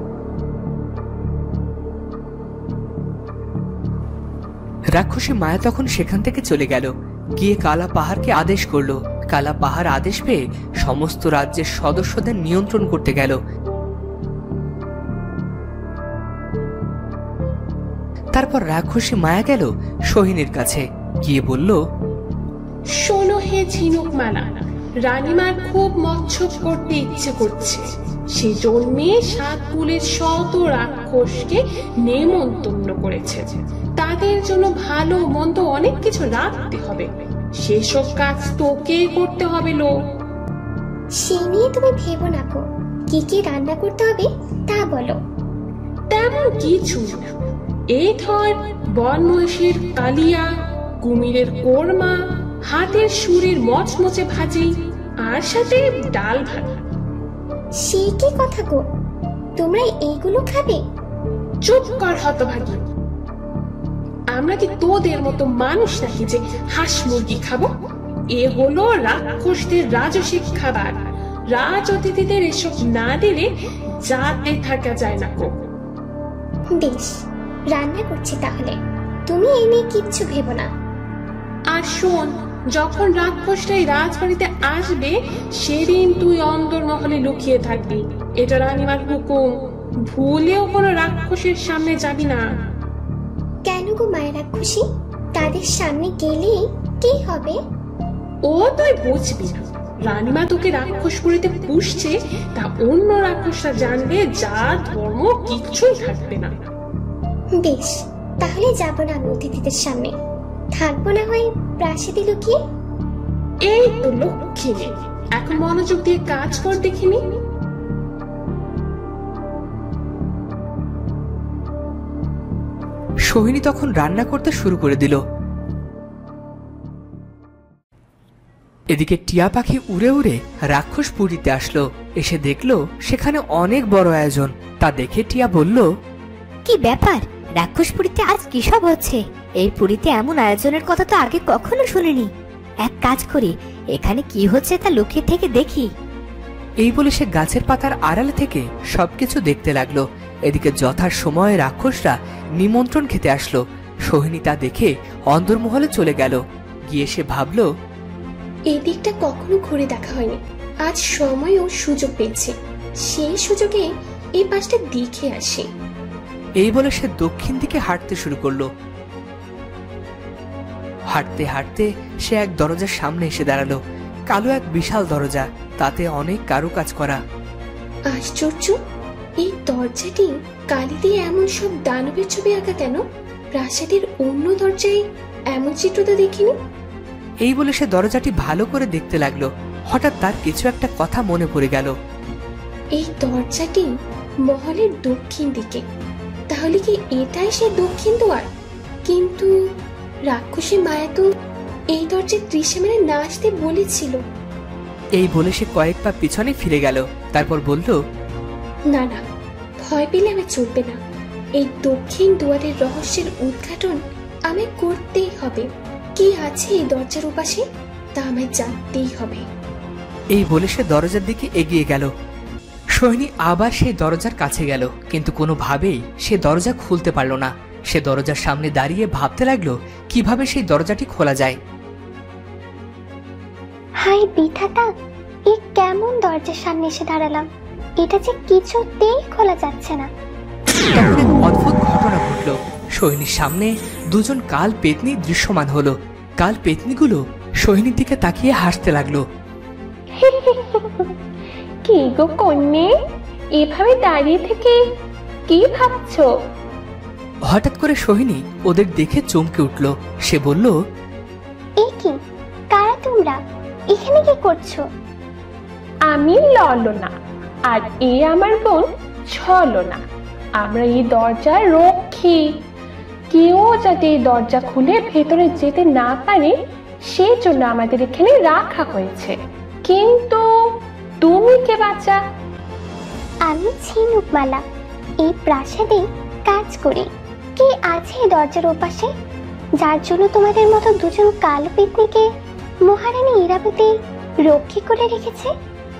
রাক্ষসী মায়া তখন সেখান থেকে চলে গেল, গিয়ে কালা পাহাড়কে আদেশ করলো। কালা পাহাড় আদেশ পেয়ে সমস্ত রাজ্যের সদস্যদের নিয়ন্ত্রণ করতে গেল। তারপর রাক্ষসী মায়া গেল সোহিনীর কাছে, গিয়ে বলল, শোনো হে ঝিনুক মালা, রানীমার খুব মৎস্য করতে ইচ্ছে করছে। সেজন্যে সাত কুলের শত রাক্ষসকে নেমন্তন্ন করেছে। তাদের জন্য ভালো মন্দ অনেক কিছু রাখতে হবে, সেসব কাজ তোকে করতে হবে। লো সে নিয়ে তুমি ভেবো না গো, কি কি রান্না করতে হবে তা বলো। তেমন কিছু না, এই ধর বনমহিষের কালিয়া, কুমিরের কোরমা, হাতের সুরের মচমচে ভাজি, আর সাথে ডাল ভাত। সে কি কথা গো, তোমরা এইগুলো খাবে? চুপ কর হতভাগী, আমরা কি তোদের মতো মানুষ নাকি যে হাঁস মুরগি খাবো? এ হলো রাক্ষসদের রাজসিক খাবার। রাজ অতিথিদের এসব না দিলে যাতে থাকা যায় না গো। বেশ, রান্না করছি তাহলে, তুমি এই নিয়ে কিচ্ছু ভেবো না। আর শোন, যখন রাক্ষসটাই রাজবাড়িতে আসবে সেদিন তুই অন্দরমহলে লুকিয়ে থাকবি। এটা রানীমার হুকুম, ভুলেও কোনো রাক্ষসের সামনে যাবি না। কেন গো মায়ের রাক্ষসী, তাদের সামনে গেলে কি হবে? ও তুই বুঝবি না, রানীমা তোকে রাক্ষসপুরীতে পুষছে তা অন্য রাক্ষসরা জানলে যা ধর্ম কিচ্ছুই থাকবে না। বেশ, তাহলে যাবো না আমি অতিথিদের সামনে, থাকবো না হয় প্রাসাদে লুকিয়ে। এই তো লক্ষ্মী মেয়ে, এখন মনোযোগ দিয়ে কাজ কর দেখিনি। সোহিনী তখন রান্না করতে শুরু করে দিল। এদিকে টিয়া পাখি উড়ে উড়ে রাক্ষস পুরীতে আসলো। এসে দেখলো সেখানে অনেক বড় আয়োজন। তা দেখে টিয়া বলল, কি ব্যাপার, রাক্ষসপুরীতে আজ কি সব হচ্ছে? এই পুরীতে এমন আয়োজনের কথা তো আগে কখনো শুনিনি। এক কাজ করি, এখানে কি হচ্ছে তা লুকিয়ে থেকে দেখি। এই বলে সে গাছের পাতার আড়ালে থেকে সবকিছু দেখতে লাগলো। এদিকে যথার সময়ে রাক্ষসরা নিমন্ত্রণ খেতে আসলো। সোহিনী তা দেখে অন্দরমহলে চলে গেল। গিয়ে সে ভাবল, এই দিকটা কখনো ঘুরে দেখা হয়নি, আজ সময় ও সুযোগ পেয়েছে, সেই সুযোগে এই পাশটা দেখে আসি। এই বলে সে দক্ষিণ দিকে হাঁটতে শুরু করলো। হাঁটতে হাঁটতে সে এক দরজার সামনে এসে দাঁড়ালো। কালো এক বিশাল দরজা, তাতে অনেক কারুকাজ করা। আশ্চর্য, এই দরজাটি কালি দিয়ে এমন সব দানবের ছবি আঁকা কেন? প্রাসাদের অন্য দরজায় এমন চিত্র তো দেখিনি। এই বলে সে দরজাটি ভালো করে দেখতে লাগলো। হঠাৎ তার কিছু একটা কথা মনে পড়ে গেল। এই দরজাটি মহলের দক্ষিণ দিকে, তাহলে কি এটাই সে দক্ষিণ দুয়ার? কিন্তু রাক্ষসী মায়া তো এই দরজায় ত্রিশে মেরে না আসতে বলেছিল। এই বলে সে কয়েক পা পিছনে ফিরে গেল। তারপর বলল, না না, ভয় পেলে আমি চলবে না। এই দক্ষিণ দুয়ারের রহস্যের উদ্ঘাটন আমায় করতেই হবে। কি আছে এই দরজার উপাশে তা আমায় জানতেই হবে। এই বলে সে দরজার দিকে এগিয়ে গেল। সোহিনী আবার সেই দরজার কাছে গেল, কিন্তু কোনোভাবেই সে দরজা খুলতে পারল না। সে দরজার সামনে দাঁড়িয়ে ভাবতে লাগলো কিভাবে সেই দরজাটি খোলা যায়। হাই বিধাতা, এ কেমন দরজার সামনে এসে দাঁড়ালাম, এটা যে কিছুতেই খোলা যাচ্ছে না। তখন এক অদ্ভুত ঘটনা ঘটল। সোহিনীর সামনে দুজন কাল পেতনি দৃশ্যমান হলো। কাল পেতনিগুলো সোহিনীর দিকে তাকিয়ে হাসতে লাগলো। কি গো কন্যে, এভাবে দাঁড়িয়ে থেকে কি ভাবছো? হঠাৎ করে সোহিনী ওদের দেখে চমকে উঠল। সে বলল, এ কি, কারা তোমরা? এখানে কি করছো? আমি ললনা, আর এ আমার বোন ছলনা। আমরা এই দরজার রক্ষী। কেউ যাতে এই দরজা খুলে ভেতরে যেতে না পারে সেই জন্য আমাদের এখানে রাখা হয়েছে। কিন্তু তুমি কে বাচ্চা? আমি ঝিনুকমালা, এই প্রাসাদে কাজ করি। কে আছে এই দরজার ওপাশে, যার জন্য তোমাদের মতো দুজন কালো পেতনিকে মহারানী ইরাবতী রক্ষী করে রেখেছে?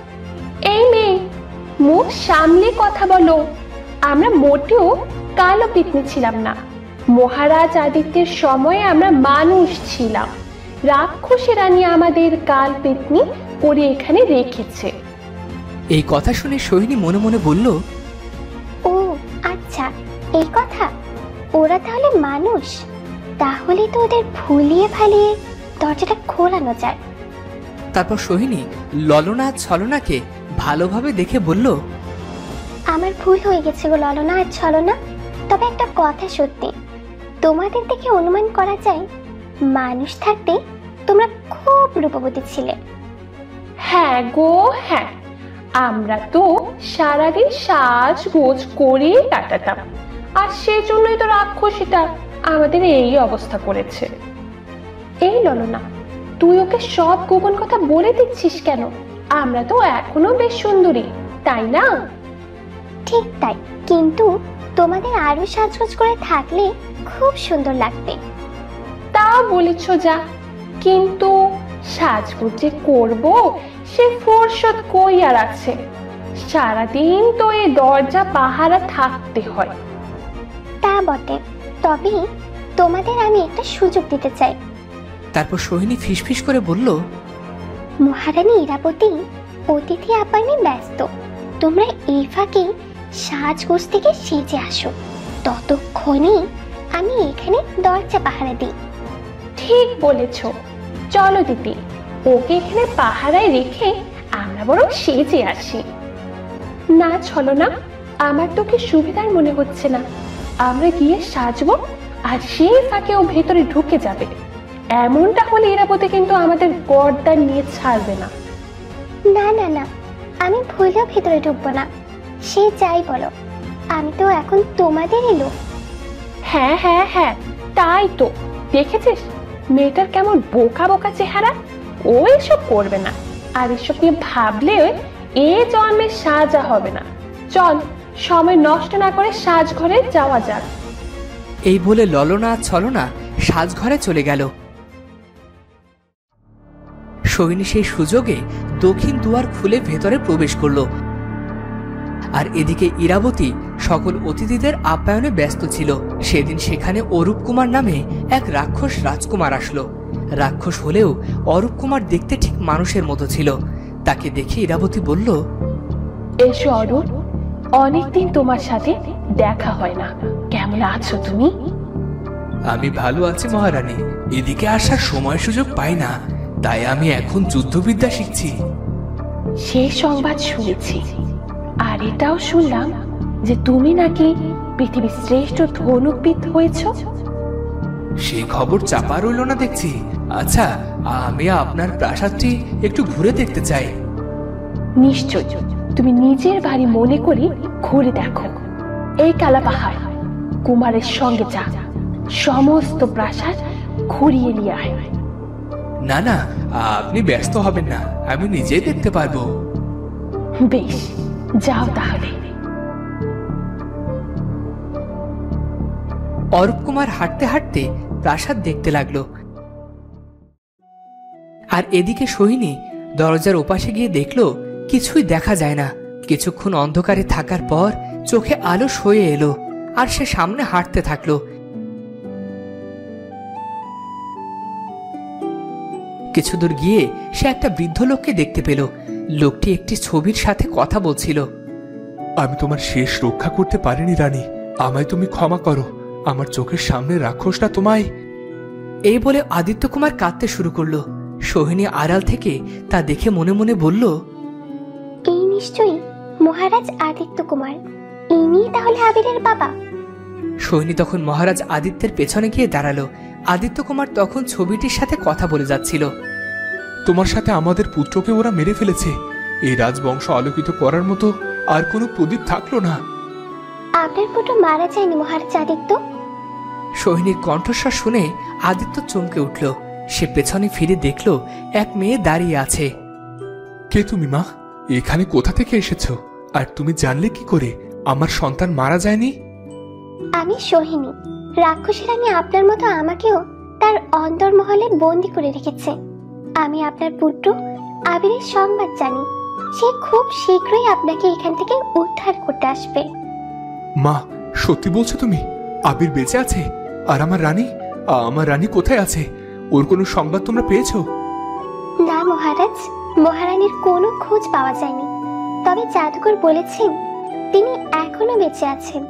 এই মেয়ে, মুখ সামলে কথা বলো। আমরা মোটেও কালো পেতনি ছিলাম না। মহারাজ আদিত্যের সময়ে আমরা মানুষ ছিলাম। রাক্ষসী রানী আমাদের কাল পেতনি করে এখানে রেখেছে। এই কথা শুনে সোহিনী মনে মনে বলল, ও আচ্ছা, এই কথা। ওরা তাহলে মানুষ? তাহলে তো ওদের ভুলিয়ে ভালিয়ে দরজাটা খোলানো যায়। তারপর সোহিনী ললনা ছলনাকে ভালোভাবে দেখে বলল, আমার ভুল হয়ে গেছে গো ললনা আর ছলনা। তবে একটা কথা সত্যি, তোমাদের দেখে অনুমান করা যায় মানুষ থাকতে তোমরা খুব রূপবতী ছিলে। হ্যাঁ গো হ্যাঁ, আমরা তো সারাদিন সাজ গোজ করে কাটাতাম, আর সেজন্যই তো রাক্ষসীটা আমাদের এই অবস্থা করেছে। এই ললনা, তুই ওকে সব গোপন কথা বলে দিচ্ছিস কেন? আমরা তো এখনো বেশ সুন্দরী, তাই না? ঠিক তাই, কিন্তু তোমাদের আরো সাজগোজ করে থাকলে খুব সুন্দর লাগবে। তা বলেছ যা, কিন্তু সাজগোজ যে করবো সে ফুরসত কই আর আছে? সারাদিন তো এই দরজা পাহারা থাকতে হয়। তা বটে, তবে তোমাদের আমি একটা সুযোগ দিতে চাই। তারপর সোহিনী ফিসফিস করে বলল, মহারানী ইরাবতী অতিথি আপ্যায়নে ব্যস্ত। তোমরা এই ফাঁকে সাজগোজ থেকে সেজে আসো, ততক্ষণে আমি এখানে দরজা পাহারা দিই। ঠিক বলেছ, চলো দিদি, ওকে এখানে পাহারায় রেখে আমরা বরং সেজে আসি। না চলো না, আমার তো কি সুবিধার মনে হচ্ছে না। আমরা গিয়ে সাজবো আর সেই ফাঁকে ও ভেতরে ঢুকে যাবে। এমনটা হলে ইরাবতী কিন্তু আমাদের গর্দান নিয়ে ছাড়বে না। না না না, আমি ভুলেও ভেতরে ঢুকবো না। সে যাই বলো, আমি তো এখন তোমাদের এলো। হ্যাঁ হ্যাঁ হ্যাঁ, তাই তো। দেখেছিস মেয়েটার কেমন বোকা বোকা চেহারা? ও এসব করবে না, আর এসব নিয়ে ভাবলে এ জন্মে সাজা হবে না। চল, সময় নষ্ট না করে সাজঘরে যাওয়া যাক। এই বলে ললনা ছলনা সাজঘরে চলে গেল। সোহিনী সেই সুযোগে দক্ষিণ দুয়ার খুলে ভেতরে প্রবেশ করল। আর এদিকে ইরাবতী সকল অতিথিদের আপ্যায়নে ব্যস্ত ছিল। সেদিন সেখানে অরূপ কুমার নামে এক রাক্ষস রাজকুমার আসলো। রাক্ষস হলেও অরূপ কুমার দেখতে ঠিক মানুষের মতো ছিল। তাকে দেখে ইরাবতী বলল, এসো অরূপ, অনেকদিন তোমার সাথে দেখা হয় না। কেমন আছো তুমি? আমি ভালো আছি মহারানী। এদিকে আসার সময় সুযোগ পাই না, তাই আমি এখন যুদ্ধবিদ্যা শিখছি। সে সংবাদ শুনেছি, আর এটাও শুনলাম যে তুমি নাকি পৃথিবীর শ্রেষ্ঠ ধনুকবিদ হয়েছ। সেই খবর চাপা রইল না দেখছি। আচ্ছা, আমি আপনার প্রাসাদটি একটু ঘুরে দেখতে চাই। নিশ্চয়, তুমি নিজের বাড়ি মনে করে ঘুরে দেখো। এই কালা পাহাড়, কুমারের সঙ্গে যা, সমস্ত প্রাসাদ ঘুরিয়ে নিয়ে আয়। না না, আপনি ব্যস্ত হবেন না, আমি নিজেই দেখতে পারবো। বেশ, যাও তাহলে। অরূপ কুমার হাঁটতে হাঁটতে প্রাসাদ দেখতে লাগলো। আর এদিকে সোহিনী দরজার ওপাশে গিয়ে দেখলো কিছুই দেখা যায় না। কিছুক্ষণ অন্ধকারে থাকার পর চোখে আলো সয়ে এলো, আর সে সামনে হাঁটতে থাকলো। কিছু দূর গিয়ে সে একটা বৃদ্ধ লোককে দেখতে পেল। লোকটি একটি ছবির সাথে কথা বলছিল। আমি তোমার শেষ রক্ষা করতে পারিনি রানী, আমায় তুমি ক্ষমা করো। আমার চোখের সামনে রাক্ষসটা তোমায়। এই বলে আদিত্য কুমার কাঁদতে শুরু করলো। সোহিনী আড়াল থেকে তা দেখে মনে মনে বলল, এই নিশ্চয়ই মহারাজ আদিত্য কুমার, ইনি তাহলে আবিরের বাবা। সোহিনী তখন মহারাজ আদিত্যের পেছনে গিয়ে দাঁড়ালো। আদিত্য কুমার তখন ছবিটির সাথে কথা বলে যাচ্ছিল। তোমার সাথে আমাদের পুত্রকে ওরা মেরে ফেলেছে। এই রাজবংশ আলোকিত করার মতো আর কোনো প্রদীপ থাকলো না। আপনার পুত্র মারা যায়নি মহারাজ আদিত্য? সোহিনীর কণ্ঠস্বর শুনে আদিত্য চমকে উঠল। সে পেছনে ফিরে দেখল এক মেয়ে দাঁড়িয়ে আছে। কে তুমি মা? এখানে কোথা থেকে এসেছো? আর তুমি জানলে কি করে আমার সন্তান মারা যায়নি? আমি সোহিনী। রাক্ষসী রানী আপনার মতো আমাকেও তার অন্তর্মহলে বন্দি করে রেখেছে। আমি আপনার পুত্র আবিরের সংবাদ জানি। সে খুব শীঘ্রই আপনাকে এখান থেকে উদ্ধার করতে আসবে। মা, সত্যি বলছো তুমি? আবির বেঁচে আছে? আর আমার রানী? আমার রানী কোথায় আছে? ওর কোনো সংবাদ তোমরা পেয়েছো? না মহারাজ, মহারানীর কোনো খোঁজ পাওয়া যায়নি। তবে জাদুকর বলেছেন তিনি এখনো বেঁচে আছেন।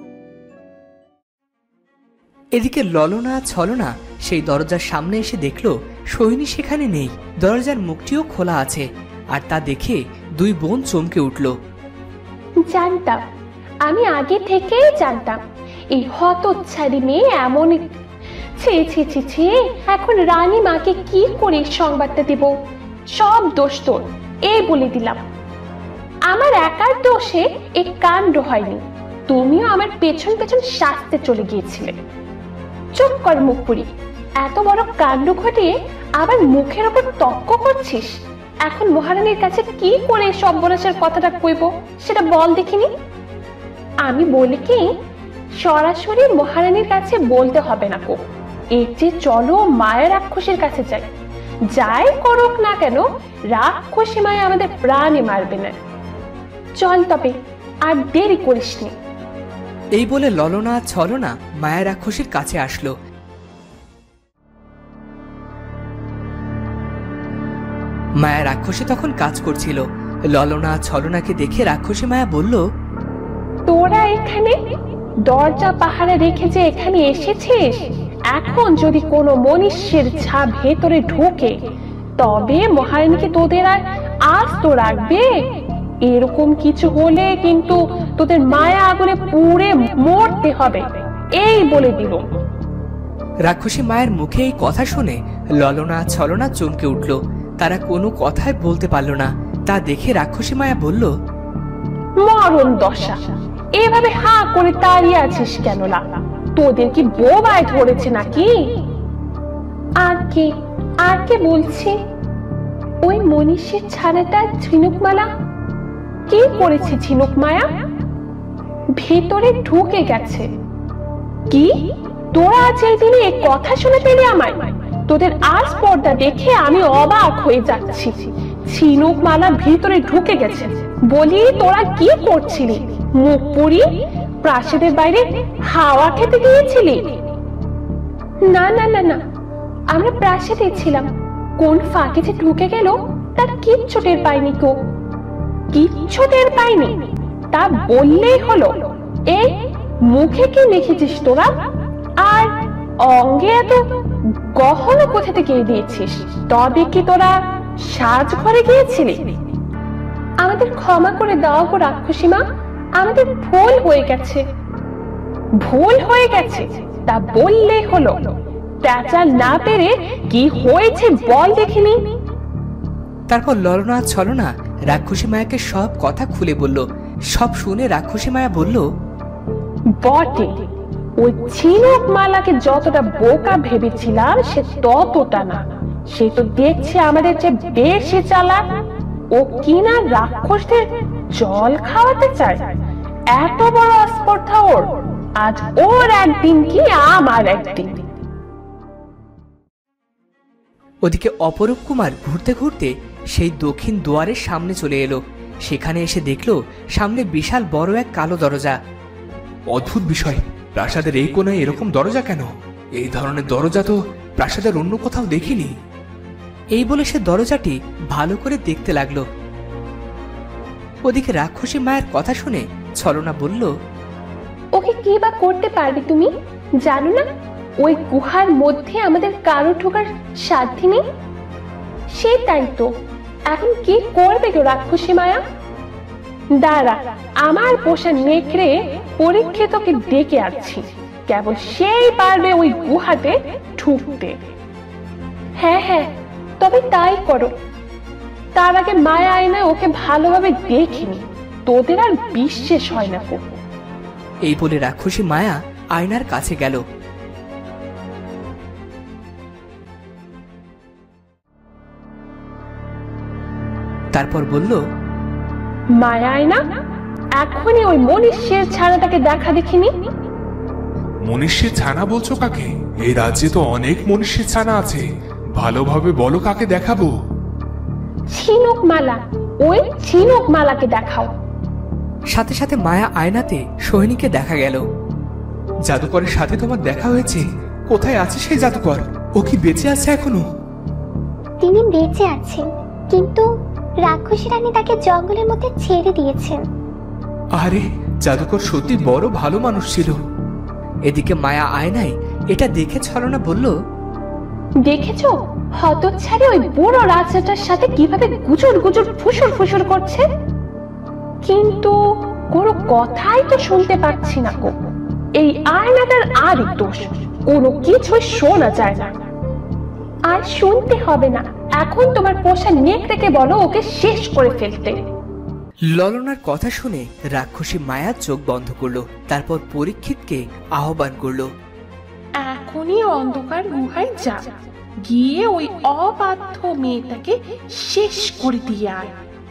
এদিকে ললনা ছলনা সেই দরজার সামনে এসে দেখল সোহিনী সেখানে নেই। দরজার মুখটিও খোলা আছে। আর তা দেখে দুই বোন চমকে উঠল। জানতাম, আমি আগে থেকেই জানতাম এই হতচ্ছাড়ি মেয়ে এমন। ছি ছি ছি ছি, এখন রানী মাকে কি করে সংবাদটা দেব? সব দোষ তোর, এই বলে দিলাম। আমার একার দোষে এই কাণ্ড হয়নি, তুমিও আমার পেছন পেছন শাস্তে চলে গিয়েছিলে। চুপ কর মুখ পুরি, এত বড় কাণ্ড ঘটিয়ে আবার মুখের ওপর তর্ক করছিস। এখন মহারানীর কাছে কি করে সব বরসের কথাটা কইব সেটা বল দেখিনি। আমি বলি কি, সরাসরি মহারানীর কাছে বলতে হবে না কো, এর যে চলো মায়ের রাক্ষসীর কাছে যাই। যাই করুক না কেন, রাক্ষসী মায়া আমাদের প্রাণে মারবে না। চল তবে, আর দেরি করিসনি। এই বলে ললনা ছলনা মায়া রাক্ষসীর কাছে আসলো। মায়া রাক্ষসী তখন কাজ করছিল। ললনা ছলনাকে দেখে রাক্ষসী মায়া বলল, তোরা এখানে দরজা পাহারা রেখে যে এখানে এসেছিস, এখন যদি কোনো মনুষ্যের ছাপ ভেতরে ঢোকে তবে মহারানীকে তোদের আর আস্ত রাখবে? এরকম কিছু হলে কিন্তু তোদের মায়া আগুনে পুড়ে মরতে হবে, এই বলে দিল। রাক্ষসী মায়ের মুখে এই কথা শুনে ললনা ছলনা চমকে উঠল। তারা কোনো কথাই বলতে পারল না। তা দেখে রাক্ষসী মায়া বলল, মরণ দশা, এভাবে হা করে দাঁড়িয়ে আছিস কেন? লা, তোদের কি বোবায় ধরেছে নাকি? আর কে আর কে বলছি? ওই মনীষীর ছানাটা ঝিনুকমালা। কি করেছে ঝিনুক মায়া? ভেতরে ঢুকে গেছে। কি তোরা আজ এই দিনে এই কথা শুনে পেলি আমায়? তোদের আজ পর্দা দেখে আমি অবাক হয়ে যাচ্ছি। ঝিনুক মালা ভিতরে ঢুকে গেছে বলি তোরা কি করছিলি? মুখ পুরি প্রাসাদের বাইরে হাওয়া খেতে গিয়েছিলি? না না না না, আমরা প্রাসাদে ছিলাম। কোন ফাঁকে যে ঢুকে গেল তার কিচ্ছু টের পাইনি। কো কিচ্ছু টের পাইনি তা বললেই হলো। এই মুখে কি মেখেছিস তোরা? আর অঙ্গে এত গহনা কোথা থেকে দিয়েছিস? তবে কি তোরা সাজ ঘরে গিয়েছিলি? আমাদের ক্ষমা করে দাও গো রাক্ষসী মা, আমাদের ভুল হয়ে গেছে। ভুল হয়ে গেছে তা বললেই হলো। প্যাচাল না পেরে কি হয়েছে বল দেখিনি। তারপর ললনা ছলনা রাক্ষসী মায়াকে সব কথা খুলে বলল। সব শুনে রাক্ষসী মায়া বলল, বটে, ওই ঝিনুক মালাকে যতটা বোকা ভেবেছিলাম সে ততটা না। সে তো দেখছে আমাদের যে বেশি চালাক। ও কিনা রাক্ষসদের জল খাওয়াতে চায়। এত বড় আস্পর্ধা ওর। আজ ওর একদিন কি আমার একদিন। ওদিকে অপরূপ কুমার ঘুরতে ঘুরতে সেই দক্ষিণ দুয়ারের সামনে চলে এলো। সেখানে এসে দেখলো সামনে বিশাল বড় এক কালো দরজা। অদ্ভুত বিষয়, প্রাসাদের এই কোনায় এরকম দরজা কেন? এই ধরনের দরজা তো প্রাসাদের অন্য কোথাও দেখিনি। এই বলে সে দরজাটি ভালো করে দেখতে লাগলো। ওদিকে রাক্ষসী মায়ের কথা শুনে ছলনা বলল, ওকে কি বা করতে পারবে তুমি? জানো না ওই গুহার মধ্যে আমাদের কারো ঢোকার সাধ্য নেই। সেটাই তো, এখন কি করবে গো রাক্ষসী মায়া? দাঁড়া, আমার পোষা নেকড়ে পরীক্ষিতকে ডেকে আনছি, কেবল সেই পারবে ওই গুহাতে ঢুকতে। হ্যাঁ হ্যাঁ, তবে তাই করো। তার আগে মায়া আয়নায় ওকে ভালোভাবে দেখিনি, তোদের আর বিশ্বাস হয় না গো। এই বলে রাক্ষসী মায়া আয়নার কাছে গেল। তারপর বলল, মায়া আয়না, এখনই ওই মনীষীর ছানাটাকে দেখা দেখিনি। মনীষীর ছানা বলছো কাকে? এই রাজ্যে তো অনেক মনীষীর ছানা আছে, ভালোভাবে বলো কাকে দেখাবো। ঝিনুক মালা, ওই ঝিনুক মালাকে দেখাও। সাথে সাথে মায়া আয়নাতে সোহিনীকে দেখা গেল। জাদুকরের সাথে তোমার দেখা হয়েছে? কোথায় আছে সেই জাদুকর? ও কি বেঁচে আছে এখনো? তিনি বেঁচে আছেন, কিন্তু রাক্ষসী রানী তাকে জঙ্গলের মধ্যে ছেড়ে দিয়েছেন। আরে, জাদুকর সত্যি বড় ভালো মানুষ ছিল। এদিকে মায়া আয়নায় এটা দেখে ছলনা বলল, দেখেছো হতচ্ছাড়ি ওই বুড়ো রাজাটার সাথে কিভাবে গুজর গুজর ফুসুর ফুসুর করছে? কিন্তু কোনো কথাই তো শুনতে পাচ্ছি না গো। এই আয়নাটার আরই দোষ, কোনো কিছুই শোনা যায় না। আর শুনতে হবে না, এখন তোমার পোষা নেকড়েকে বলো ওকে শেষ করে ফেলতে। ললনার কথা শুনে রাক্ষসী মায়া চোখ বন্ধ করলো। তারপর পরীক্ষিতকে আহ্বান করলো, এখনই অন্ধকার গুহায় যা, গিয়ে ওই অবাধ্য মেয়েটাকে শেষ করে দিয়ে আয়।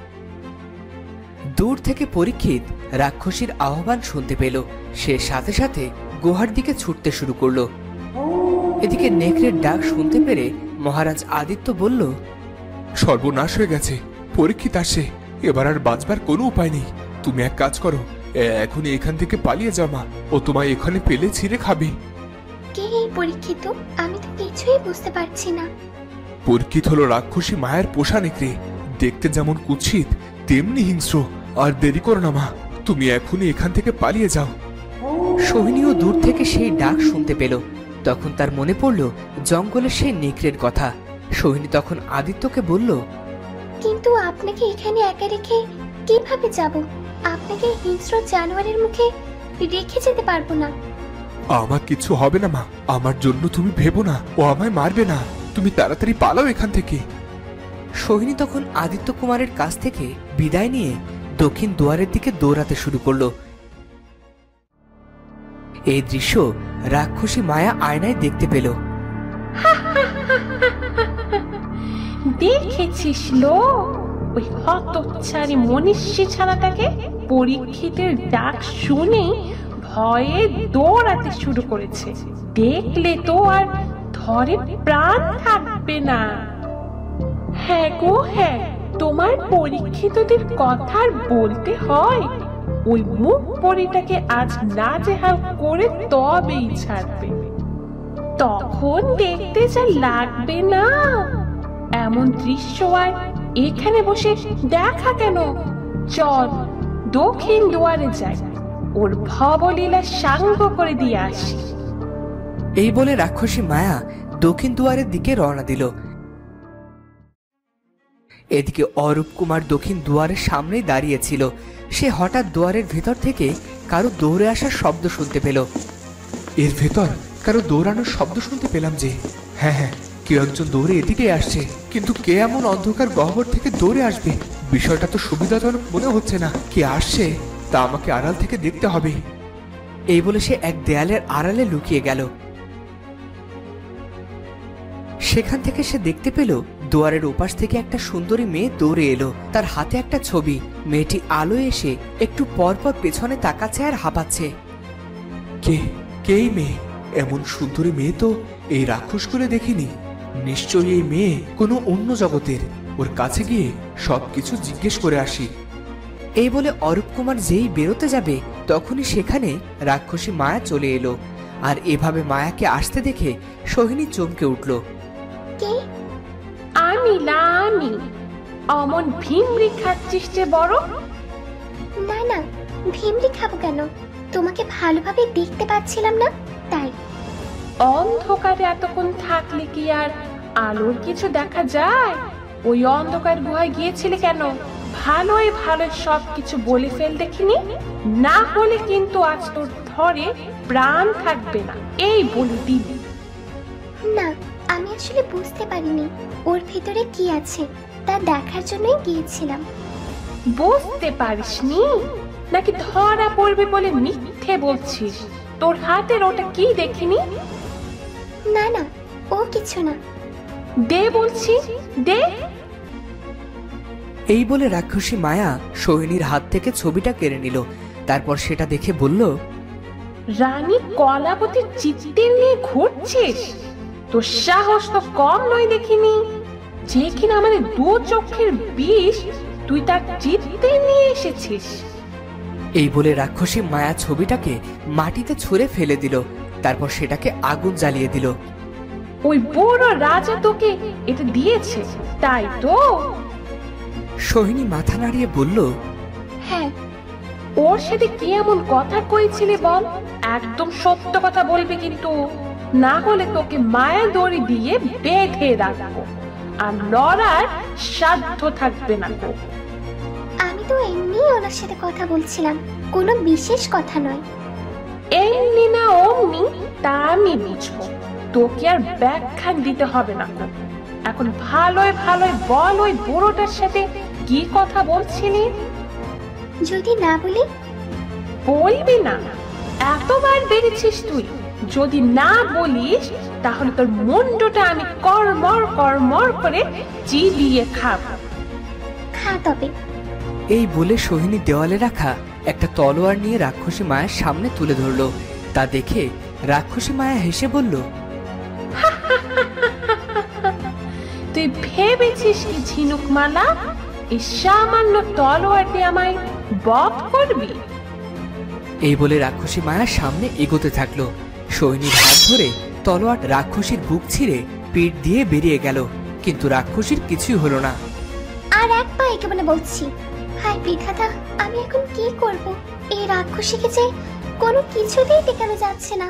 দূর থেকে পরীক্ষিত রাক্ষসীর আহ্বান শুনতে পেল। সে সাথে সাথে গুহার দিকে ছুটতে শুরু করলো। এদিকে নেকড়ের ডাক শুনতে পেরে মহারাজ আদিত্য বলল, সর্বনাশ হয়ে গেছে, পরীক্ষিত আসে, এবার আর বাঁচবার কোনো উপায় নেই। তুমি এক কাজ করো, এখন এখান থেকে পালিয়ে যাও মা, ও তোমায় এখানে পেলে ছিঁড়ে খাবে। কে এই পরীক্ষিত? আমি তো কিছুই বুঝতে পারছি না। পরীক্ষিত হলো রাক্ষসী মায়ের পোষা নেকড়ে, দেখতে যেমন কুৎসিত তেমনি হিংস্র। আর দেরি করো না মা, তুমি এখনই এখান থেকে পালিয়ে যাও। সোহিনীও দূর থেকে সেই ডাক শুনতে পেল। তখন তার মনে পড়ল জঙ্গলের সেই নেকড়ের কথা। সোহিনী তখন আদিত্যকে বলল, কিন্তু আপনাকে এখানে একা রেখে কিভাবে যাব? আপনাকে হিংস্র জানোয়ারের মুখে রেখে যেতে পারবো না। আমার কিছু হবে না মা, আমার জন্য তুমি ভেবো না, ও আমায় মারবে না। তুমি তাড়াতাড়ি পালাও এখান থেকে। সোহিনী তখন আদিত্য কুমারের কাছ থেকে বিদায় নিয়ে দক্ষিণ দুয়ারের দিকে দৌড়াতে শুরু করলো। এই দৃশ্য রাক্ষসী মায়া আয়নায় দেখতে পেল। দেখেছিস লো, ওই হতচ্ছাড়ি মনীষী ছানাটাকে পরীক্ষিতের ডাক শুনে ভয়ে দৌড়াতে শুরু করেছে। দেখলে তো আর ধরে প্রাণ থাকবে না। হ্যাঁ গো হ্যাঁ, তোমার পরীক্ষিতদের কথা আর বলতে হয়। ওই মুখ পরীটাকে আজ নাজেহাল করে তবেই ছাড়বে, তখন দেখতে যা লাগবে না। এমন দৃশ্য আর এখানে বসে দেখা কেন? চল দক্ষিণ দুয়ারে যাই, ওর ভবলীলা সাঙ্গ করে দিয়ে আসি। এই বলে রাক্ষসী মায়া দক্ষিণ দুয়ারের দিকে রওনা দিল। এদিকে অরূপ কুমার দক্ষিণ দুয়ারের সামনেই দাঁড়িয়েছিল। সে হঠাৎ দুয়ারের ভেতর থেকে কারো দৌড়ে আসার শব্দ শুনতে পেল। এর ভেতর কারো দৌড়ানোর শব্দ শুনতে পেলাম যে। হ্যাঁ হ্যাঁ, কেউ একজন দৌড়ে এদিকে আসছে, কিন্তু কে এমন অন্ধকার গহ্বর থেকে দৌড়ে আসবে? বিষয়টা তো সুবিধাজনক মনে হচ্ছে না। কে আসছে তা আমাকে আড়াল থেকে দেখতে হবে। এই বলে সে এক দেয়ালের আড়ালে লুকিয়ে গেল। সেখান থেকে সে দেখতে পেল দুয়ারের ওপাশ থেকে একটা সুন্দরী মেয়ে দৌড়ে এলো। তার হাতে একটা ছবি। মেয়েটি আলোয় এসে একটু পরপর পেছনে তাকাচ্ছে আর হাঁপাচ্ছে। কে কেই মেয়ে? এমন সুন্দরী মেয়ে তো এই রাক্ষসকুলে দেখিনি। নিশ্চয়ই এই মেয়ে কোনো অন্য জগতের। ওর কাছে গিয়ে সবকিছু জিজ্ঞেস করে আসি। এই বলে অরূপ কুমার যেই বেরোতে যাবে তখনই সেখানে রাক্ষসী মায়া চলে এলো। আর এভাবে মায়াকে আসতে দেখে সোহিনী চমকে উঠল। কে? আমি নিলামই। অমন ভিমরি খাচ্ছিস যে বড়। না না, ভিমরি খাবো কেন? তোমাকে ভালোভাবে দেখতে পাচ্ছিলাম না তাই। অন্ধকারে এতক্ষণ থাকলে কি আর আলোর কিছু দেখা যায়? ওই অন্ধকার গুহায় গিয়েছিলে কেন? ভালোই ভালো সব কিছু বলে ফেল দেখিনি, না হলে কিন্তু আজ তোর ধরে প্রাণ থাকবে না, এই বলে দিবি। না, আমি আসলে বুঝতে পারিনি ওর ভিতরে কি আছে, তা দেখার জন্যই গিয়েছিলাম। বুঝতে পারিসনি নাকি ধরা পড়বে বলে মিথ্যে বলছিস? তোর হাতের ওটা কি দেখিনি? না না, ও কিছু না। দে বলছি, দে। এই বলে রাক্ষসী মায়া সোহিনীর হাত থেকে ছবিটা কেড়ে নিল। তারপর সেটা দেখে বলল, রানী কলাবতীর চিত্তের নিয়ে ঘুরছিস? তোর সাহস তো কম নয় দেখিনি। যে কিনা আমাদের দু চোখের বিষ তুই তার চিত্তে নিয়ে এসেছিস। এই বলে রাক্ষসী মায়া ছবিটাকে মাটিতে ছুঁড়ে ফেলে দিল। তারপর সেটাকে আগুন জ্বালিয়ে দিল। ওই বড় রাজা তোকে এটা দিয়েছে, তাই তো? সোহিনী মাথা নাড়িয়ে বলল, হ্যাঁ। ওর সাথে কি এমন কথা কইছিলি বল? একদম সত্য কথা বলবি কিন্তু, না হলে তোকে মায়া দড়ি দিয়ে বেঁধে রাখবো, আর লড়ার সাধ্য থাকবে না। আমি তো এমনি ওনার সাথে কথা বলছিলাম, কোনো বিশেষ কথা নয়। এমনি না অমনি তা আমি বুঝবো, তোকে আর ব্যাখ্যা দিতে হবে না। এখন ভালোই ভালোই বল, ওই বুড়োটার সাথে কি কথা বলছিলি? যদি না বলি? বলবি না? এতবার বেড়েছিস তুই। যদি না বলিস তাহলে তোর মুন্ডটা আমি করমর করমর করে চিবিয়ে খাবো। খা তবে। এই বলে সোহিনী দেওয়ালে রাখা একটা তলোয়ার নিয়ে রাক্ষসী মায়ের সামনে তুলে ধরল। তা দেখে রাক্ষসী মায়া হেসে বলল, তুই ভেবেছিস কি ঝিনুকমালা, এই সামান্য তলোয়ার দিয়ে আমায় বধ করবি? এই বলে রাক্ষসী মায়া সামনে এগোতে থাকলো। সোহিনীর হাত ধরে তলোয়ার রাক্ষসীর বুক ছিঁড়ে পিঠ দিয়ে বেরিয়ে গেল, কিন্তু রাক্ষসীর কিছুই হলো না। আর এক পা একেবারে বলছি, হায় বিধাতা, আমি এখন কি করব? এই রাক্ষসীকে যে কোনো কিছুতেই টেকানো যাচ্ছে না।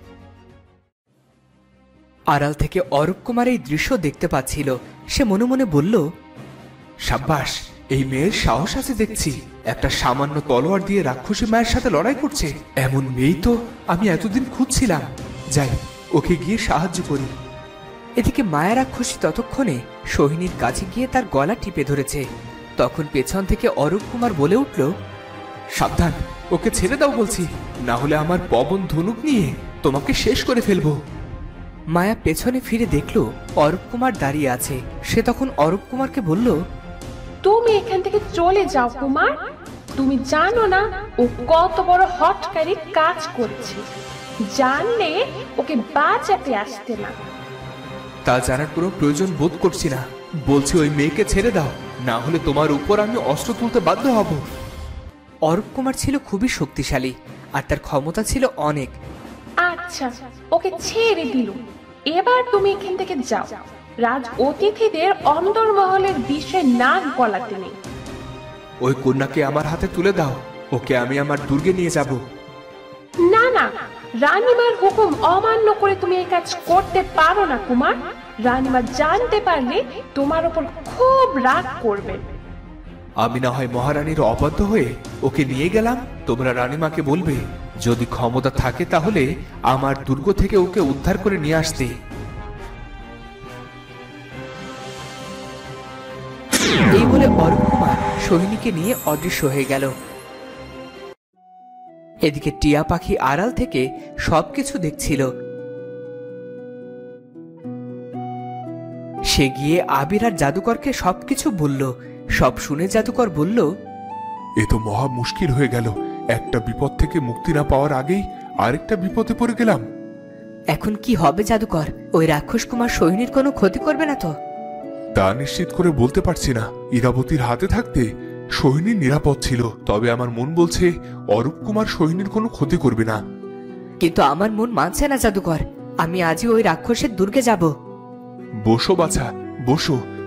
আড়াল থেকে অরূপ কুমার এই দৃশ্য দেখতে পাচ্ছিল। সে মনে মনে বলল, সাব্বাস, এই মেয়ের সাহস আছে দেখছি। একটা সামান্য তলোয়ার দিয়ে রাক্ষসী মায়ের সাথে লড়াই করছে। এমন মেয়েই তো আমি এতদিন খুঁজছিলাম। যাই, ওকে গিয়ে সাহায্য করি। এদিকে মায়া রাক্ষসী ততক্ষণে সোহিনীর কাছে গিয়ে তার গলা টিপে ধরেছে। তখন পেছন থেকে অরূপ কুমার বলে উঠল, সাবধান, ওকে ছেড়ে দাও বলছি, না হলে আমার পবন ধনুক নিয়ে তোমাকে শেষ করে ফেলবো। মায়া পেছনে ফিরে দেখল অরূপ কুমার দাঁড়িয়ে আছে। সে তখন অরূপ কুমারকে বলল, তুমি এখান থেকে চলে যাও কুমার। তুমি জানো না ও কত বড় হঠকারী কাজ করছে। জানলে ওকে বাঁচাতে আসতে না। তা জানার কোনো প্রয়োজন বোধ করছি না। বলছি ওই মেয়েকে ছেড়ে দাও, না হলে তোমার উপর আমি অস্ত্র তুলতে বাধ্য হব। অরূপ কুমার ছিল খুবই শক্তিশালী, আর তার ক্ষমতা ছিল অনেক। আচ্ছা, ওকে ছেড়ে দিল। এবার তুমি এখান থেকে যাও। রাজ অতিথিদের অন্দরমহলের বিষয়ে নাক গলাতে নেই। ওই কন্যাকে আমার হাতে তুলে দাও, ওকে আমি আমার দুর্গে নিয়ে যাব। না না, রানীমার হুকুম অমান্য করে তুমি এই কাজ করতে পারো না কুমার। রানীমা জানতে পারলে তোমার উপর খুব রাগ করবে। আমি না হয় মহারানীর অবাধ্য হয়ে ওকে নিয়ে গেলাম, তোমরা রানীমাকে বলবে যদি ক্ষমতা থাকে তাহলে আমার দুর্গ থেকে ওকে উদ্ধার করে নিয়ে আসতে। এই বলে অরূপ কুমার সোহিনীকে নিয়ে অদৃশ্য হয়ে গেল। এদিকে টিয়া পাখি আড়াল থেকে সবকিছু দেখছিল। সে গিয়ে আবির আর জাদুকরকে সবকিছু বলল। সব শুনে জাদুকর বলল, এ তো মহা মুশকিল হয়ে গেল। একটা বিপদ থেকে মুক্তি না পাওয়ার আগেই আরেকটা বিপদে পড়ে গেলাম। এখন কি হবে জাদুকর? ওই রাক্ষস কুমার সোহিনীর কোনো ক্ষতি করবে না তো? তা নিশ্চিত করে বলতে পারছি না। ইরাবতীর হাতে থাকতে সোহিনী নিরাপদ ছিল, তবে আমার মন বলছে অরূপ কুমার সোহিনীর কোনো ক্ষতি করবে না। কিন্তু আমার মন মানছে না জাদুকর। আমি আজই ওই রাক্ষসের দুর্গে যাব। বসো বাছা, বসো।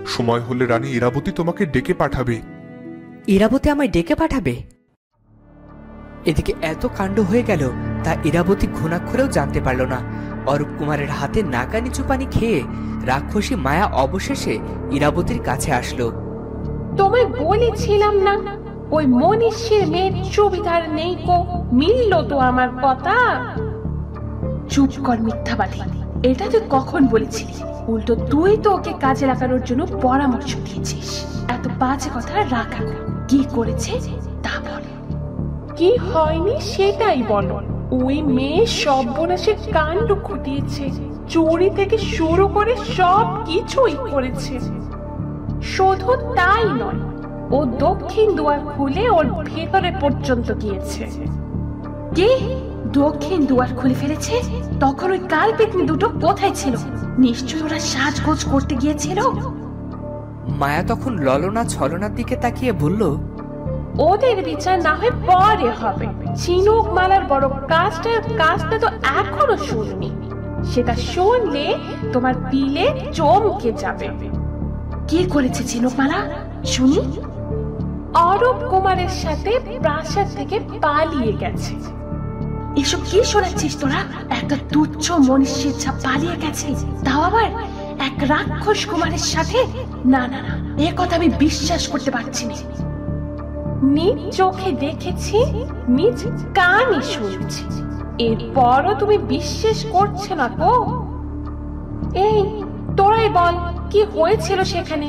সময় হলে রানী ইরাবতী তোমাকে ডেকে পাঠাবে। ইরাবতী আমায় ডেকে পাঠাবে? এদিকে এত কাণ্ড হয়ে গেল তা ইরাবতী ঘুণাক্ষরেও জানতে পারল না। অরূপ কুমারের হাতে নাকানি চুপানি খেয়ে রাক্ষসী মায়া অবশেষে ইরাবতীর কাছে আসলো। তোমায় বলেছিলাম না ওই মনীষীর মেয়ের চুবিদার নেই কো, মিললো তো আমার কথা। চুপ কর মিথ্যাবাদী, এটা তুই কখন বলেছিলি? উল্টো তুই তো ওকে কাজে লাগানোর জন্য পরামর্শ দিয়েছিস। এত বাজে কথা রাখ, কি করেছে তা বল। কি হয়নি সেটাই বলো। ওই মেয়ে সর্বনাশের কাণ্ড ঘটিয়েছে, চুরি থেকে শুরু করে সব কিছুই করেছে। শুধু তাই নয়, ও দক্ষিণ দুয়ার খুলে ওর ভেতরে পর্যন্ত গিয়েছে। কি? দক্ষিণ দুয়ার খুলে ফেলেছে? তখন ওই কালপেটনি দুটো কোথায় ছিল? নিশ্চয়ই ওরা সাজগোজ করতে গিয়েছিল। মায়া তখন ললনা ছলনার দিকে তাকিয়ে বলল, ওদের বিচার না হয় পরে হবে। ঝিনুক মালার বড় কাজটার কাজটা তো এখনো শুনিনি। সেটা শুনলে তোমার পিলে চমকে যাবে। কি করেছে ঝিনুক মালা শুনি? অরূপ কুমারের সাথে প্রাসাদ থেকে পালিয়ে গেছে। এসব কি শোনাচ্ছিস তোরা? একটা তুচ্ছ মনীষীর ছাপ পালিয়ে গেছে, তাও আবার এক রাক্ষস কুমারের সাথে? না না না, এ কথা আমি বিশ্বাস করতে পারছি না। নিজ চোখে দেখেছি, নিজ কানে শুনেছি, এরপরও তুমি বিশ্বাস করছো না তো? এই তোরাই বল, কি হয়েছিল সেখানে?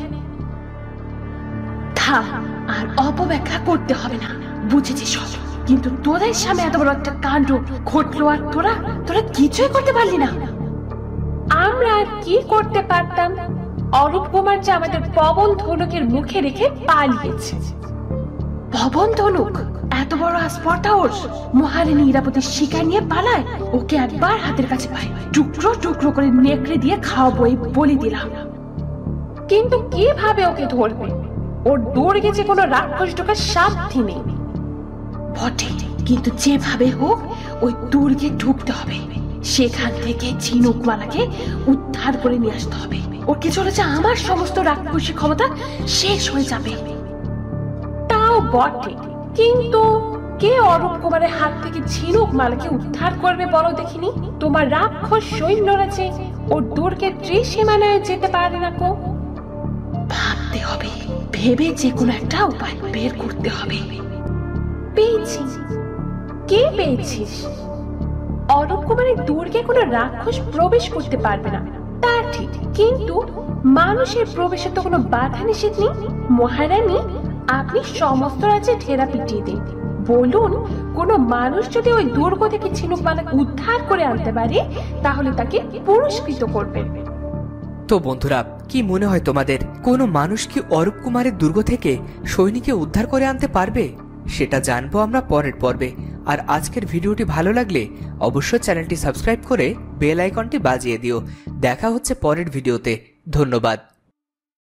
থা, আর অপব্যাখ্যা করতে হবে না, বুঝেছি সব। কিন্তু তোদের সামনে এত বড় একটা কাণ্ড ঘটলো আর তোরা তোরা কিছুই করতে পারলি না। আমরা আর কি করতে পারতাম? অরূপ কুমার যে আমাদের পবন ধনুকের মুখে রেখে পালিয়েছে। পবন ধনুক? এত বড় আসপর্দা ওর? মহারানী ইরাবতীর শিকার নিয়ে পালায়? ওকে একবার হাতের কাছে পাই, টুকরো টুকরো করে নেকড়ে দিয়ে খাওয়াবো এই বলে দিলাম। কিন্তু কিভাবে ওকে ধরবে? ওর দুর্গে যে কোনো রাক্ষস ঢোকার সাধ্য নেই। বটে, কিন্তু যেভাবে হোক ওই দুর্গে ঢুকতে হবে। সেখান থেকে ঝিনুক মালাকে উদ্ধার করে নিয়ে আসতে হবে। ওকে চলেছে আমার সমস্ত রাক্ষসী ক্ষমতা শেষ হয়ে যাবে। তাও বটে, কিন্তু কে অরূপ কুমারের হাত থেকে ঝিনুক মালাকে উদ্ধার করবে বলো দেখিনি? তোমার রাক্ষস সৈন্যরা যে ওর দুর্গের ত্রিসীমানায় যেতে পারে না কো। ভাবতে হবে, ভেবে যে কোনো একটা উপায় বের করতে হবে। পেয়েছি। কে পেয়েছিস? অরূপ কুমারের দুর্গে কোনো রাক্ষস প্রবেশ করতে পারবে না, তা ঠিক, কিন্তু মানুষের প্রবেশে তো কোনো বাধা নিষেধ নেই। মহারানী, আপনি সমস্ত রাজ্যে ঢেরা পিটিয়ে দিন। বলুন, কোনো মানুষ যদি ওই দুর্গ থেকে ঝিনুক মালাকে উদ্ধার করে আনতে পারে তাহলে তাকে পুরস্কৃত করবেন। তো বন্ধুরা, কি মনে হয় তোমাদের, কোনো মানুষ কি অরূপ কুমারের দুর্গ থেকে সৈনিককে উদ্ধার করে আনতে পারবে? সেটা জানবো আমরা পরের পর্বে। আর আজকের ভিডিওটি ভালো লাগলে অবশ্যই চ্যানেলটি সাবস্ক্রাইব করে বেল আইকনটি বাজিয়ে দিও। দেখা হচ্ছে পরের ভিডিওতে। ধন্যবাদ।